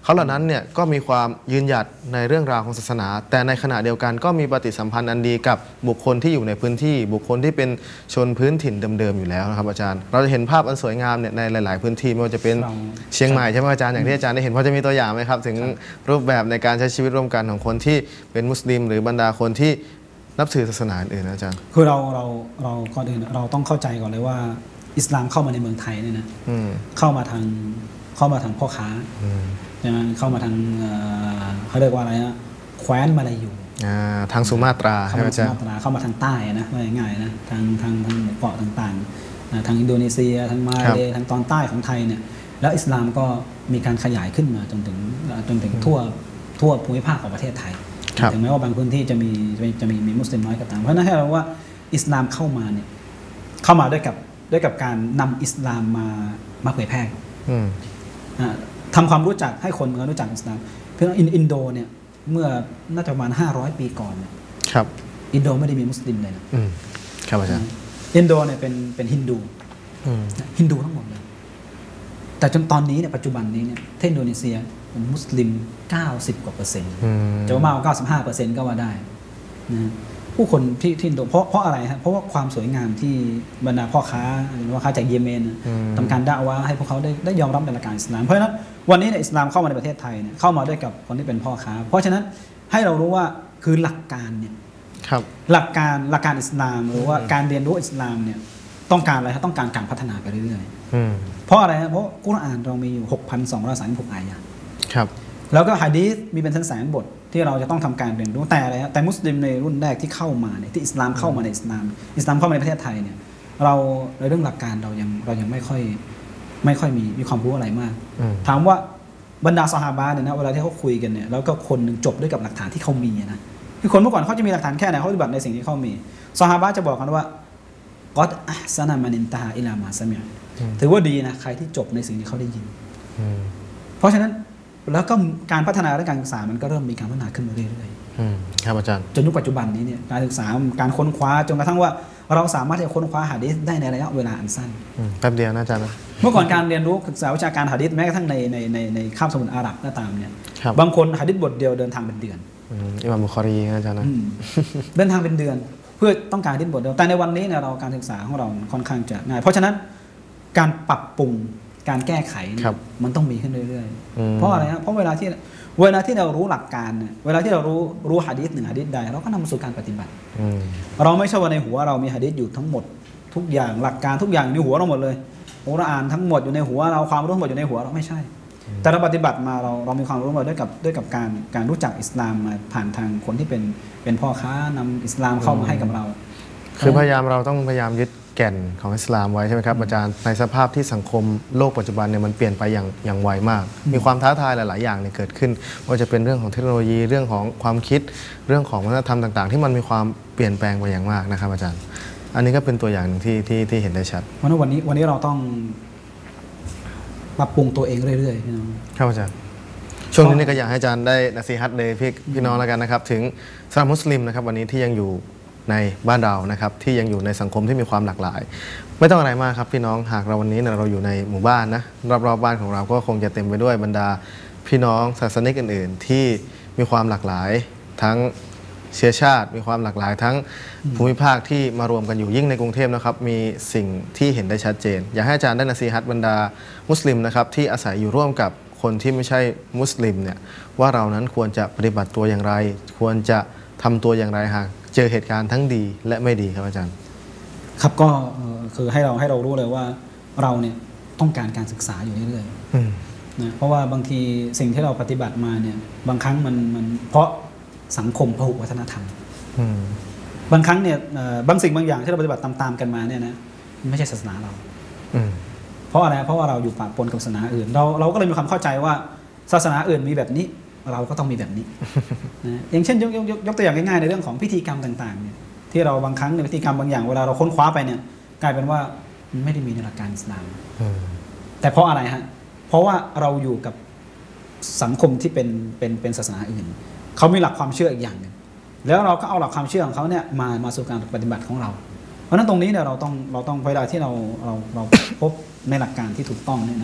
เขาเหล่านั้นเนี่ยก็มีความยืนหยัดในเรื่องราวของศาสนา แต่ในขณะเดียวกันก็มีปฏิสัมพันธ์อันดีกับบุคคลที่อยู่ในพื้นที่บุคคลที่เป็นชนพื้นถิ่นเดิมๆอยู่แล้วนะครับอาจารย์เราจะเห็นภาพอันสวยงามเนี่ยในหลาย ๆพื้นที่ไม่ว่าจะเป็นเชียงใหม่ใช่ไหมอาจารย์อย่างที่อาจารย์ได้เห็นพอจะมีตัวอย่างไหมครับถึงรูปแบบในการใช้ชีวิตร่วมกันของคนที่เป็นมุสลิมหรือบรรดาคนที่นับถือศาสนาอื่นนะอาจารย์คือเราเราเราก่อนอื่นเราต้องเข้าใจก่อนเลยว่าอิสลามเข้ามาในเมืองไทยเนี่ยนะเข้ามาทางเข้ามาทางพ่อค้าใช่ไหมเข้ามาทางเขาเรียกว่าอะไรนะแคว้นมาลายูทางสุมาตราเข้ามาทางสุมาตราเข้ามาทางใต้นะง่ายๆนะทางทางทางเกาะต่างๆทางอินโดนีเซียทางมาเลทางตอนใต้ของไทยเนี่ยแล้วอิสลามก็มีการขยายขึ้นมาจนถึงจนถึงทั่วทั่วภูมิภาคของประเทศไทยถึงแม้ว่าบางพื้นที่จะมีจะมีมีมุสลิมน้อยก็ตามเพราะนั้นให้เราว่าอิสลามเข้ามาเนี่ยเข้ามาด้วยกับด้วยกับการนำอิสลามมามาเผยแพร่ทำความรู้จักให้คนเขารู้จักอิสลามเพื่ออินโดเนี่ยเมื่อน่าจะประมาณห้าร้อยปีก่อนเนี่ยครับอินโดไม่ได้มีมุสลิมเลยนะครับอาจารย์อินโดเนี่ยเป็นเป็นฮินดูฮินดูทั้งหมดเลยแต่จนตอนนี้เนี่ยปัจจุบันนี้เนี่ยที่อินโดนีเซียเป็นมุสลิมเก้าสิบกว่าเปอร์เซ็นต์จะว่ามากกว่าเก้าสิบห้าเปอร์เซ็นต์ก็ว่าได้นะผู้คนที่ที่อินโดเพราะเพราะอะไรฮะเพราะว่าความสวยงามที่บรรดาพ่อค้าพ่อค้าจากเยเมนทำการด่าว่าให้พวกเขาได้ได้ยอมรับในหลักการอิสลามเพราะฉะนั้นวันนี้เนี่ยอิสลามเข้ามาในประเทศไทยเนี่ยเข้ามาด้วยกับคนที่เป็นพ่อค้าเพราะฉะนั้นให้เรารู้ว่าคือหลักการเนี่ยหลักการหลักการอิสลามหรือว่าการเรียนรู้อิสลามเนี่ยต้องการอะไรครับต้องการการพัฒนาไปเรื่อยๆเพราะอะไรครับเพราะกุรอานเรามีอยู่ หกพันสองร้อยสามสิบหก อายะห์ครับแล้วก็หะดีษมีเป็นแสนๆบทที่เราจะต้องทำการเรียนรู้แต่อะไรฮะแต่มุสลิมในรุ่นแรกที่เข้ามาเนี่ยที่อิสลามเข้ามาในอิสลามอิสลามเข้ามาในประเทศไทยเนี่ยเราในเรื่องหลักการเรายังเรายังไม่ค่อยไม่ค่อยมีมีความรู้อะไรมากถามว่าบรรดาซอฮาบะห์เนี่ยนะเวลาที่เขาคุยกันเนี่ยแล้วก็คนหนึ่งจบด้วยกับหลักฐานที่เขามีนะคือคนเมื่อก่อนเขาจะมีหลักฐานแค่ไหนเขาปฏิบัติในสิ่งที่เขามีซอฮาบะห์จะบอกกันว่าก็อัพซานะมานินตาอิลามาซะมิอถือว่าดีนะใครที่จบในสิ่งที่เขาได้ยินเพราะฉะนั้นแล้วก็การพัฒนาเรื่องการศึกษามันก็เริ่มมีการพัฒนาขึ้นมาเรื่อยๆครับอาจารย์จนยุคปัจจุบันนี้เนี่ยการศึกษาการค้นคว้าจนกระทั่งว่าเราสามารถที่จะค้นคว้าหะดีษได้ในระยะเวลาอันสั้นแป๊บเดียวนะอาจารย์เมื่อก่อนการเรียนรู้ศึกษาวิชาการหะดีษแม้กระทั่งในในในในคาบสมุทรอาหรับก็ตามเนี่ยบางคนหะดีษบทเดียวเดินทางเป็นเดือนอิหม่ามบุคอรีอาจารย์นะเดินทางเป็นเดือนเพื่อต้องการหะดีษบทเดียวแต่ในวันนี้เนี่ยเราการศึกษาของเราค่อนข้างจะง่ายเพราะฉะนั้นการปรับปรุงการแก้ไขมันต้องมีขึ้นเรื่อยๆเพราะอะไรครับเพราะเวลาที่เวลาที่เรารู้หลักการเนี่ยเวลาที่เรารู้รู้หะดีษหนึ่งหะดีษใดเราก็นำมาสู่การปฏิบัติเราไม่ใช่ว่าในหัวเรามีหะดีษอยู่ทั้งหมดทุกอย่างหลักการทุกอย่างในหัวเราหมดเลยกุรอานทั้งหมดอยู่ในหัวเราความรู้ทั้งหมดอยู่ในหัวเราไม่ใช่แต่เราปฏิบัติมาเราเรามีความรู้มาด้วยกับด้วยกับการการรู้จักอิสลามมาผ่านทางคนที่เป็นเป็นพ่อค้านำอิสลามเข้ามาให้กับเราคือพยายามเราต้องพยายามยึดแก่นของอิสลามไว้ใช่ไหมครับอาจารย์ในสภาพที่สังคมโลกปัจจุบันเนี่ยมันเปลี่ยนไปอย่างอย่างไวมากมีความท้าทายหลายๆอย่างเนี่ยเกิดขึ้นว่าจะเป็นเรื่องของเทคโนโลยีเรื่องของความคิดเรื่องของวัฒนธรรมต่างๆที่มันมีความเปลี่ยนแปลงไปอย่างมากนะครับอาจารย์อันนี้ก็เป็นตัวอย่างที่ที่ที่เห็นได้ชัดวันนี้วันนี้วันนี้เราต้องปรับปรุงตัวเองเรื่อยๆพี่น้องครับอาจารย์ช่วงนี้ก็อยากให้อาจารย์ได้นะซีฮัตเลยพี่พี่น้องแล้วกันนะครับถึงสำหรับมุสลิมนะครับวันนี้ที่ยังอยู่ในบ้านเรานะครับที่ยังอยู่ในสังคมที่มีความหลากหลายไม่ต้องอะไรมากครับพี่น้องหากเราวันนี้เราอยู่ในหมู่บ้านนะรอบๆบ้านของเราก็คงจะเต็มไปด้วยบรรดาพี่น้องศาสนิกอื่นๆที่มีความหลากหลายทั้งเชื้อชาติมีความหลากหลายทั้งภูมิภาคที่มารวมกันอยู่ยิ่งในกรุงเทพนะครับมีสิ่งที่เห็นได้ชัดเจนอยากให้อาจารย์ได้นะซีฮัตบรรดามุสลิมนะครับที่อาศัยอยู่ร่วมกับคนที่ไม่ใช่มุสลิมเนี่ยว่าเรานั้นควรจะปฏิบัติตัวอย่างไรควรจะทำตัวอย่างไรหากเจอเหตุการณ์ทั้งดีและไม่ดีครับอาจารย์ครับก็คือให้เราให้เรารู้เลยว่าเราเนี่ยต้องการการศึกษาอยู่เรื่อยๆนะเพราะว่าบางทีสิ่งที่เราปฏิบัติมาเนี่ยบางครั้งมันมันเพราะสังคมพหุวัฒนธรรมบางครั้งเนี่ยบางสิ่งบางอย่างที่เราปฏิบัติตามๆกันมาเนี่ยนะไม่ใช่ศาสนาเราเพราะอะไรเพราะว่าเราอยู่ปะปนกับศาสนาอื่นเราเราก็เลยมีความเข้าใจว่าศาสนาอื่นมีแบบนี้เราก็ต้องมีแบบนี้นะอย่างเช่นยกยกยกตัวอย่างง่ายๆในเรื่องของพิธีกรรมต่างๆเนี่ยที่เราบางครั้งในพิธีกรรมบางอย่างเวลาเราค้นคว้าไปเนี่ยกลายเป็นว่าไม่ได้มีในหลักการอิสลามแต่เพราะอะไรฮะเพราะว่าเราอยู่กับสังคมที่เป็นเป็นเป็นศาสนาอื่นเขามีหลักความเชื่ออีกอย่างหนึ่งแล้วเราก็เอาหลักความเชื่อของเขาเนี่ยมามาสู่การปฏิบัติของเราเพราะฉะนั้นตรงนี้เนี่ยเราต้องเราต้องเวลาที่เราเราเราพบในหลักการที่ถูกต้องเนี่ยนะ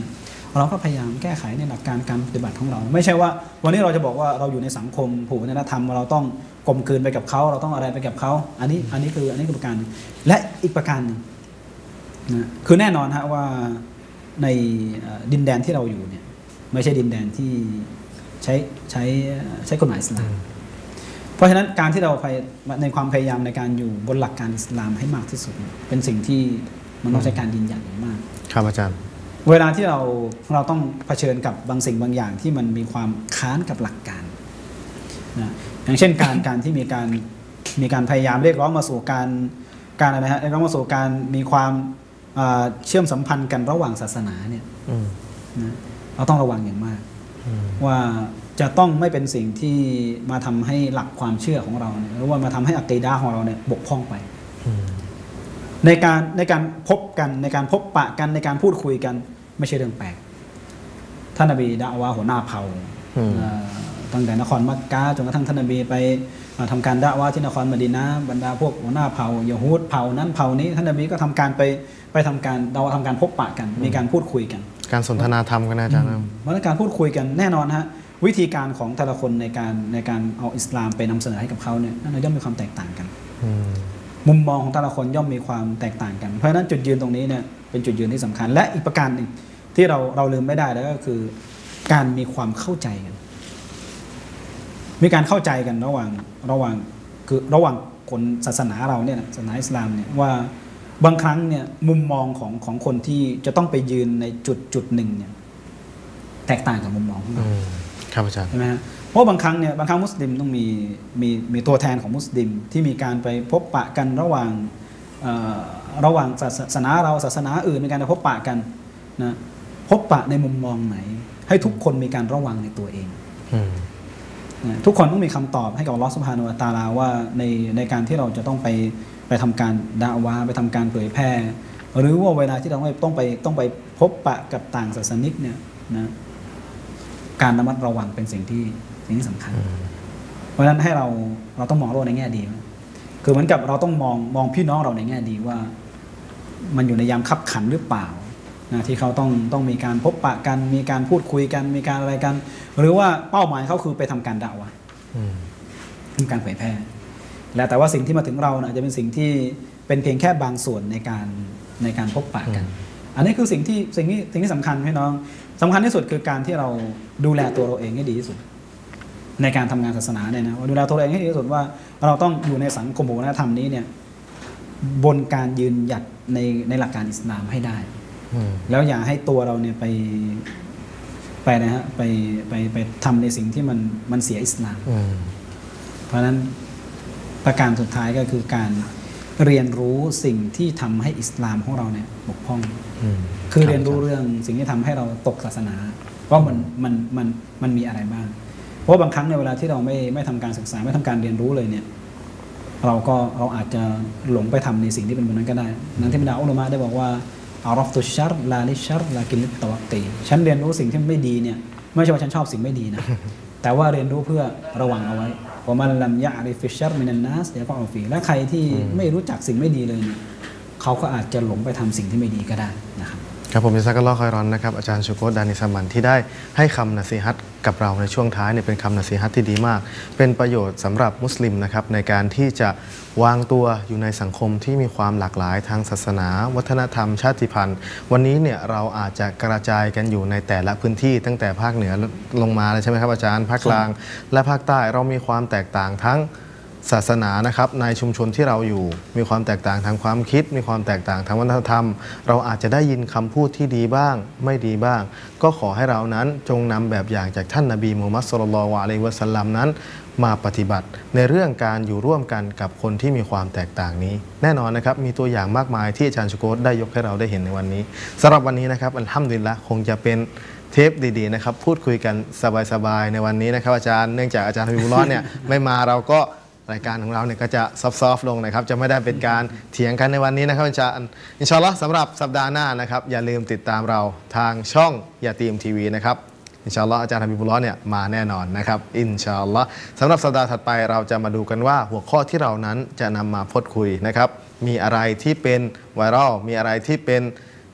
เราก็พยายามแก้ไขในหลักการการปฏิบัติของเรา ไม่ใช่ว่าวันนี้เราจะบอกว่าเราอยู่ในสังคมผูกวัฒนธรรมเราต้องกลมกลืนไปกับเขาเราต้องอะไรไปกับเขาอันนี้อันนี้คืออันนี้คือประการและอีกประการหนึ่งนะคือแน่นอนฮะว่าในดินแดนที่เราอยู่เนี่ยไม่ใช่ดินแดนที่ใช้ใช้ใช้กฎหมายอิสลามเพราะฉะนั้นการที่เราในความพยายามในการอยู่บนหลักการอิสลามให้มากที่สุดเป็นสิ่งที่มันต้องใช้การยืนยันอย่างมากครับอาจารย์เวลาที่เราเราต้องเผชิญกับบางสิ่งบางอย่างที่มันมีความค้านกับหลักการนะอย่างเช่นการการที่มีการมีการพยายามเรียกร้องมาสู่การการอะไรฮะเรียกร้องมาสู่การมีความเชื่อมสัมพันธ์กันระหว่างศาสนาเนี่ยนะเราต้องระวังอย่างมากว่าจะต้องไม่เป็นสิ่งที่มาทำให้หลักความเชื่อของเราเนี่ยหรือว่ามาทำให้อักีดะห์ของเราเนี่ยบกพร่องไปในการในการพบกันในการพบปะกันในการพูดคุยกันไม่ใช่เรื่องแปลกท่านนบีดะอ์วาหัวหน้าเผ่าตั้งแต่นครมักกะจนกระทั่งท่านนบีไปทำการดะอ์วาที่นครมะดีนะห์บรรดาพวกหัวหน้าเผ่ายะฮูดเผ่านั้นเผ่านี้ท่านนบีก็ทำการไปไปทำการเราทำการพบปะกันมีการพูดคุยกันการสนทนาธรรมกันนะอาจารย์เพราะการพูดคุยกันแน่นอนฮะวิธีการของแต่ละคนในการในการเอาอิสลามไปนำเสนอให้กับเขาเนี่ยนั่นย่อมมีความแตกต่างกันมุมมองของแต่ละคนย่อมมีความแตกต่างกันเพราะฉะนั้นจุดยืนตรงนี้เนี่ยเป็นจุดยืนที่สำคัญและอีกประการหนึ่งที่เราเราลืมไม่ได้แล้วก็คือการมีความเข้าใจกันมีการเข้าใจกันระหว่างระหว่างคือระหว่างคนศาสนาเราเนี่ยศาสนาอิสลามเนี่ยว่าบางครั้งเนี่ยมุมมองของของคนที่จะต้องไปยืนในจุดจุดหนึ่งเนี่ยแตกต่างกับมุมมองของเราครับอาจารย์ใช่ไหมฮะเพราะบางครั้งเนี่ยบางครั้งมุสลิมต้องมีมีมีตัวแทนของมุสลิมที่มีการไปพบปะกันระหว่างระหว่างศาสนาเราศาสนาอื่นมีการพบปะกันนะพบปะในมุมมองไหนให้ทุกคนมีการระวังในตัวเองทุกคนต้องมีคำตอบให้กับอัลเลาะห์ซุบฮานะฮูวะตะอาลาว่าในในการที่เราจะต้องไปไปทำการดะอ์วาไปทำการเผยแพร่หรือว่าเวลาที่เราต้องไปต้องไปพบปะกับต่างศาสนิกเนี่ยนะการระมัดระวังเป็นสิ่งที่สิ่งที่สำคัญเพราะฉะนั้นให้เราเราต้องมองโลกในแง่ดีคือเหมือนกับเราต้องมองมองพี่น้องเราในแง่ดีว่ามันอยู่ในยามคับขันหรือเปล่านะที่เขาต้องต้องมีการพบปะกันมีการพูดคุยกันมีการอะไรกันหรือว่าเป้าหมายเขาคือไปทำการดะอ์วาทำการเผยแพร่และแต่ว่าสิ่งที่มาถึงเราอาจจะเป็นสิ่งที่เป็นเพียงแค่บางส่วนในการในการพบปะกันอันนี้คือสิ่งที่สิ่งที่สิ่งที่สำคัญพี่น้องสำคัญที่สุดคือการที่เราดูแลตัวเราเองให้ดีที่สุดในการทำงานศาสนาเนี่ยนะดูแลตัวเราเองให้ดีที่สุดว่าเราต้องอยู่ในสังคมวัฒนธรรมนี้เนี่ยบนการยืนหยัดในในหลักการอิสลามให้ได้แล้วอย่าให้ตัวเราเนี่ยไปไปนะฮะไปไปไปทำในสิ่งที่มันมันเสียอิสลามเพราะฉะนั้นประการสุดท้ายก็คือการเรียนรู้สิ่งที่ทำให้อิสลามของเราเนี่ยบกพร่องคือเรียนรู้เรื่องสิ่งที่ทำให้เราตกศาสนาว่ามันมันมันมันมีอะไรบ้างเพราะบางครั้งในเวลาที่เราไม่ไม่ทำการศึกษาไม่ทำการเรียนรู้เลยเนี่ยเราก็เราอาจจะหลงไปทำในสิ่งที่เป็นแบบนั้นก็ได้นั้นที่บรรดาอุลามะได้บอกว่าอารัฟตุชัรลาลิชัรลากินลิตะวักตีฉันเรียนรู้สิ่งที่ไม่ดีเนี่ยไม่ใช่ว่าฉันชอบสิ่งไม่ดีนะแต่ว่าเรียนรู้เพื่อระวังเอาไว้ว่ามันลัมยะริฟิชัรมินันนัสยะกอฟีและใครที่ไม่รู้จักสิ่งไม่ดีเลยเนี่ยเขาก็อาจจะหลงไปทำสิ่งที่ไม่ดีก็ได้นะครับครับผมอิซากัลลอฮ์คอยรอนนะครับอาจารย์ชูโกตดานิสมันที่ได้ให้คำนะซีฮัตกับเราในช่วงท้ายเนี่ยเป็นคำนะซีฮัตที่ดีมากเป็นประโยชน์สำหรับมุสลิมนะครับในการที่จะวางตัวอยู่ในสังคมที่มีความหลากหลายทางศาสนาวัฒนธรรมชาติพันธุ์วันนี้เนี่ยเราอาจจะกระจายกันอยู่ในแต่ละพื้นที่ตั้งแต่ภาคเหนือลงมาเลยใช่ไหมครับอาจารย์ภาคกลางและภาคใต้เรามีความแตกต่างทั้งศาสนานะครับในชุมชนที่เราอยู่มีความแตกต่างทางความคิดมีความแตกต่างทางวัฒนธรรมเราอาจจะได้ยินคำพูดที่ดีบ้างไม่ดีบ้างก็ขอให้เรานั้นจงนำแบบอย่างจากท่านนบีมูฮัมมัดศ็อลลัลลอฮุอะลัยฮิวะซัลลัมนั้นมาปฏิบัติในเรื่องการอยู่ร่วมกันกับคนที่มีความแตกต่างนี้แน่นอนนะครับมีตัวอย่างมากมายที่อาจารย์ชูโกตได้ยกให้เราได้เห็นในวันนี้สำหรับวันนี้นะครับอัลฮัมดุลิลละห์คงจะเป็นเทปดีๆนะครับพูดคุยกันสบายๆในวันนี้นะครับอาจารย์เนื่องจากอาจารย์ฮะบิบุลลอฮ์เนี่ยไม่มาเราก็รายการของเราเนี่ยก็จะซอฟต์ๆลงนะครับจะไม่ได้เป็นการเถียงกันในวันนี้นะครับอาจารย์อินชาอัลลอฮ์สำหรับสัปดาห์หน้านะครับอย่าลืมติดตามเราทางช่องยาตีมทีวีนะครับอินชาอัลลอฮ์อาจารย์ฮะบิบุลลอฮ์เนี่ยมาแน่นอนนะครับอินชาอัลลอฮ์สำหรับสัปดาห์ถัดไปเราจะมาดูกันว่าหัวข้อที่เรานั้นจะนำมาพูดคุยนะครับมีอะไรที่เป็นไวรัลมีอะไรที่เป็น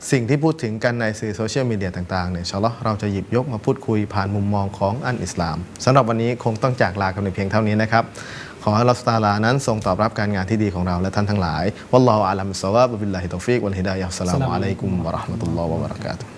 สิ่งที่พูดถึงกันในสื่อโซเชียลมีเดียต่างๆเนี่ยอินชาอัลเลาะห์เราจะหยิบยกมาพูดคุยผ่านมุมมองของอันอิสลามสำหรับวันนี้คงต้องจากลากันในเพียงเท่านี้นะครับขอให้อัลเลาะห์ซุบฮานะฮูวะตะอาลานั้นทรงตอบรับการงานที่ดีของเราและท่านทั้งหลายวัลลอฮุอะลัมบิสซอวาบ บิลลาฮิตตอฟิกวัลฮิดายะฮ์อัสสลามุอะลัยกุมวะเราะห์มะตุลลอฮ์วะบะเราะกาตุฮ์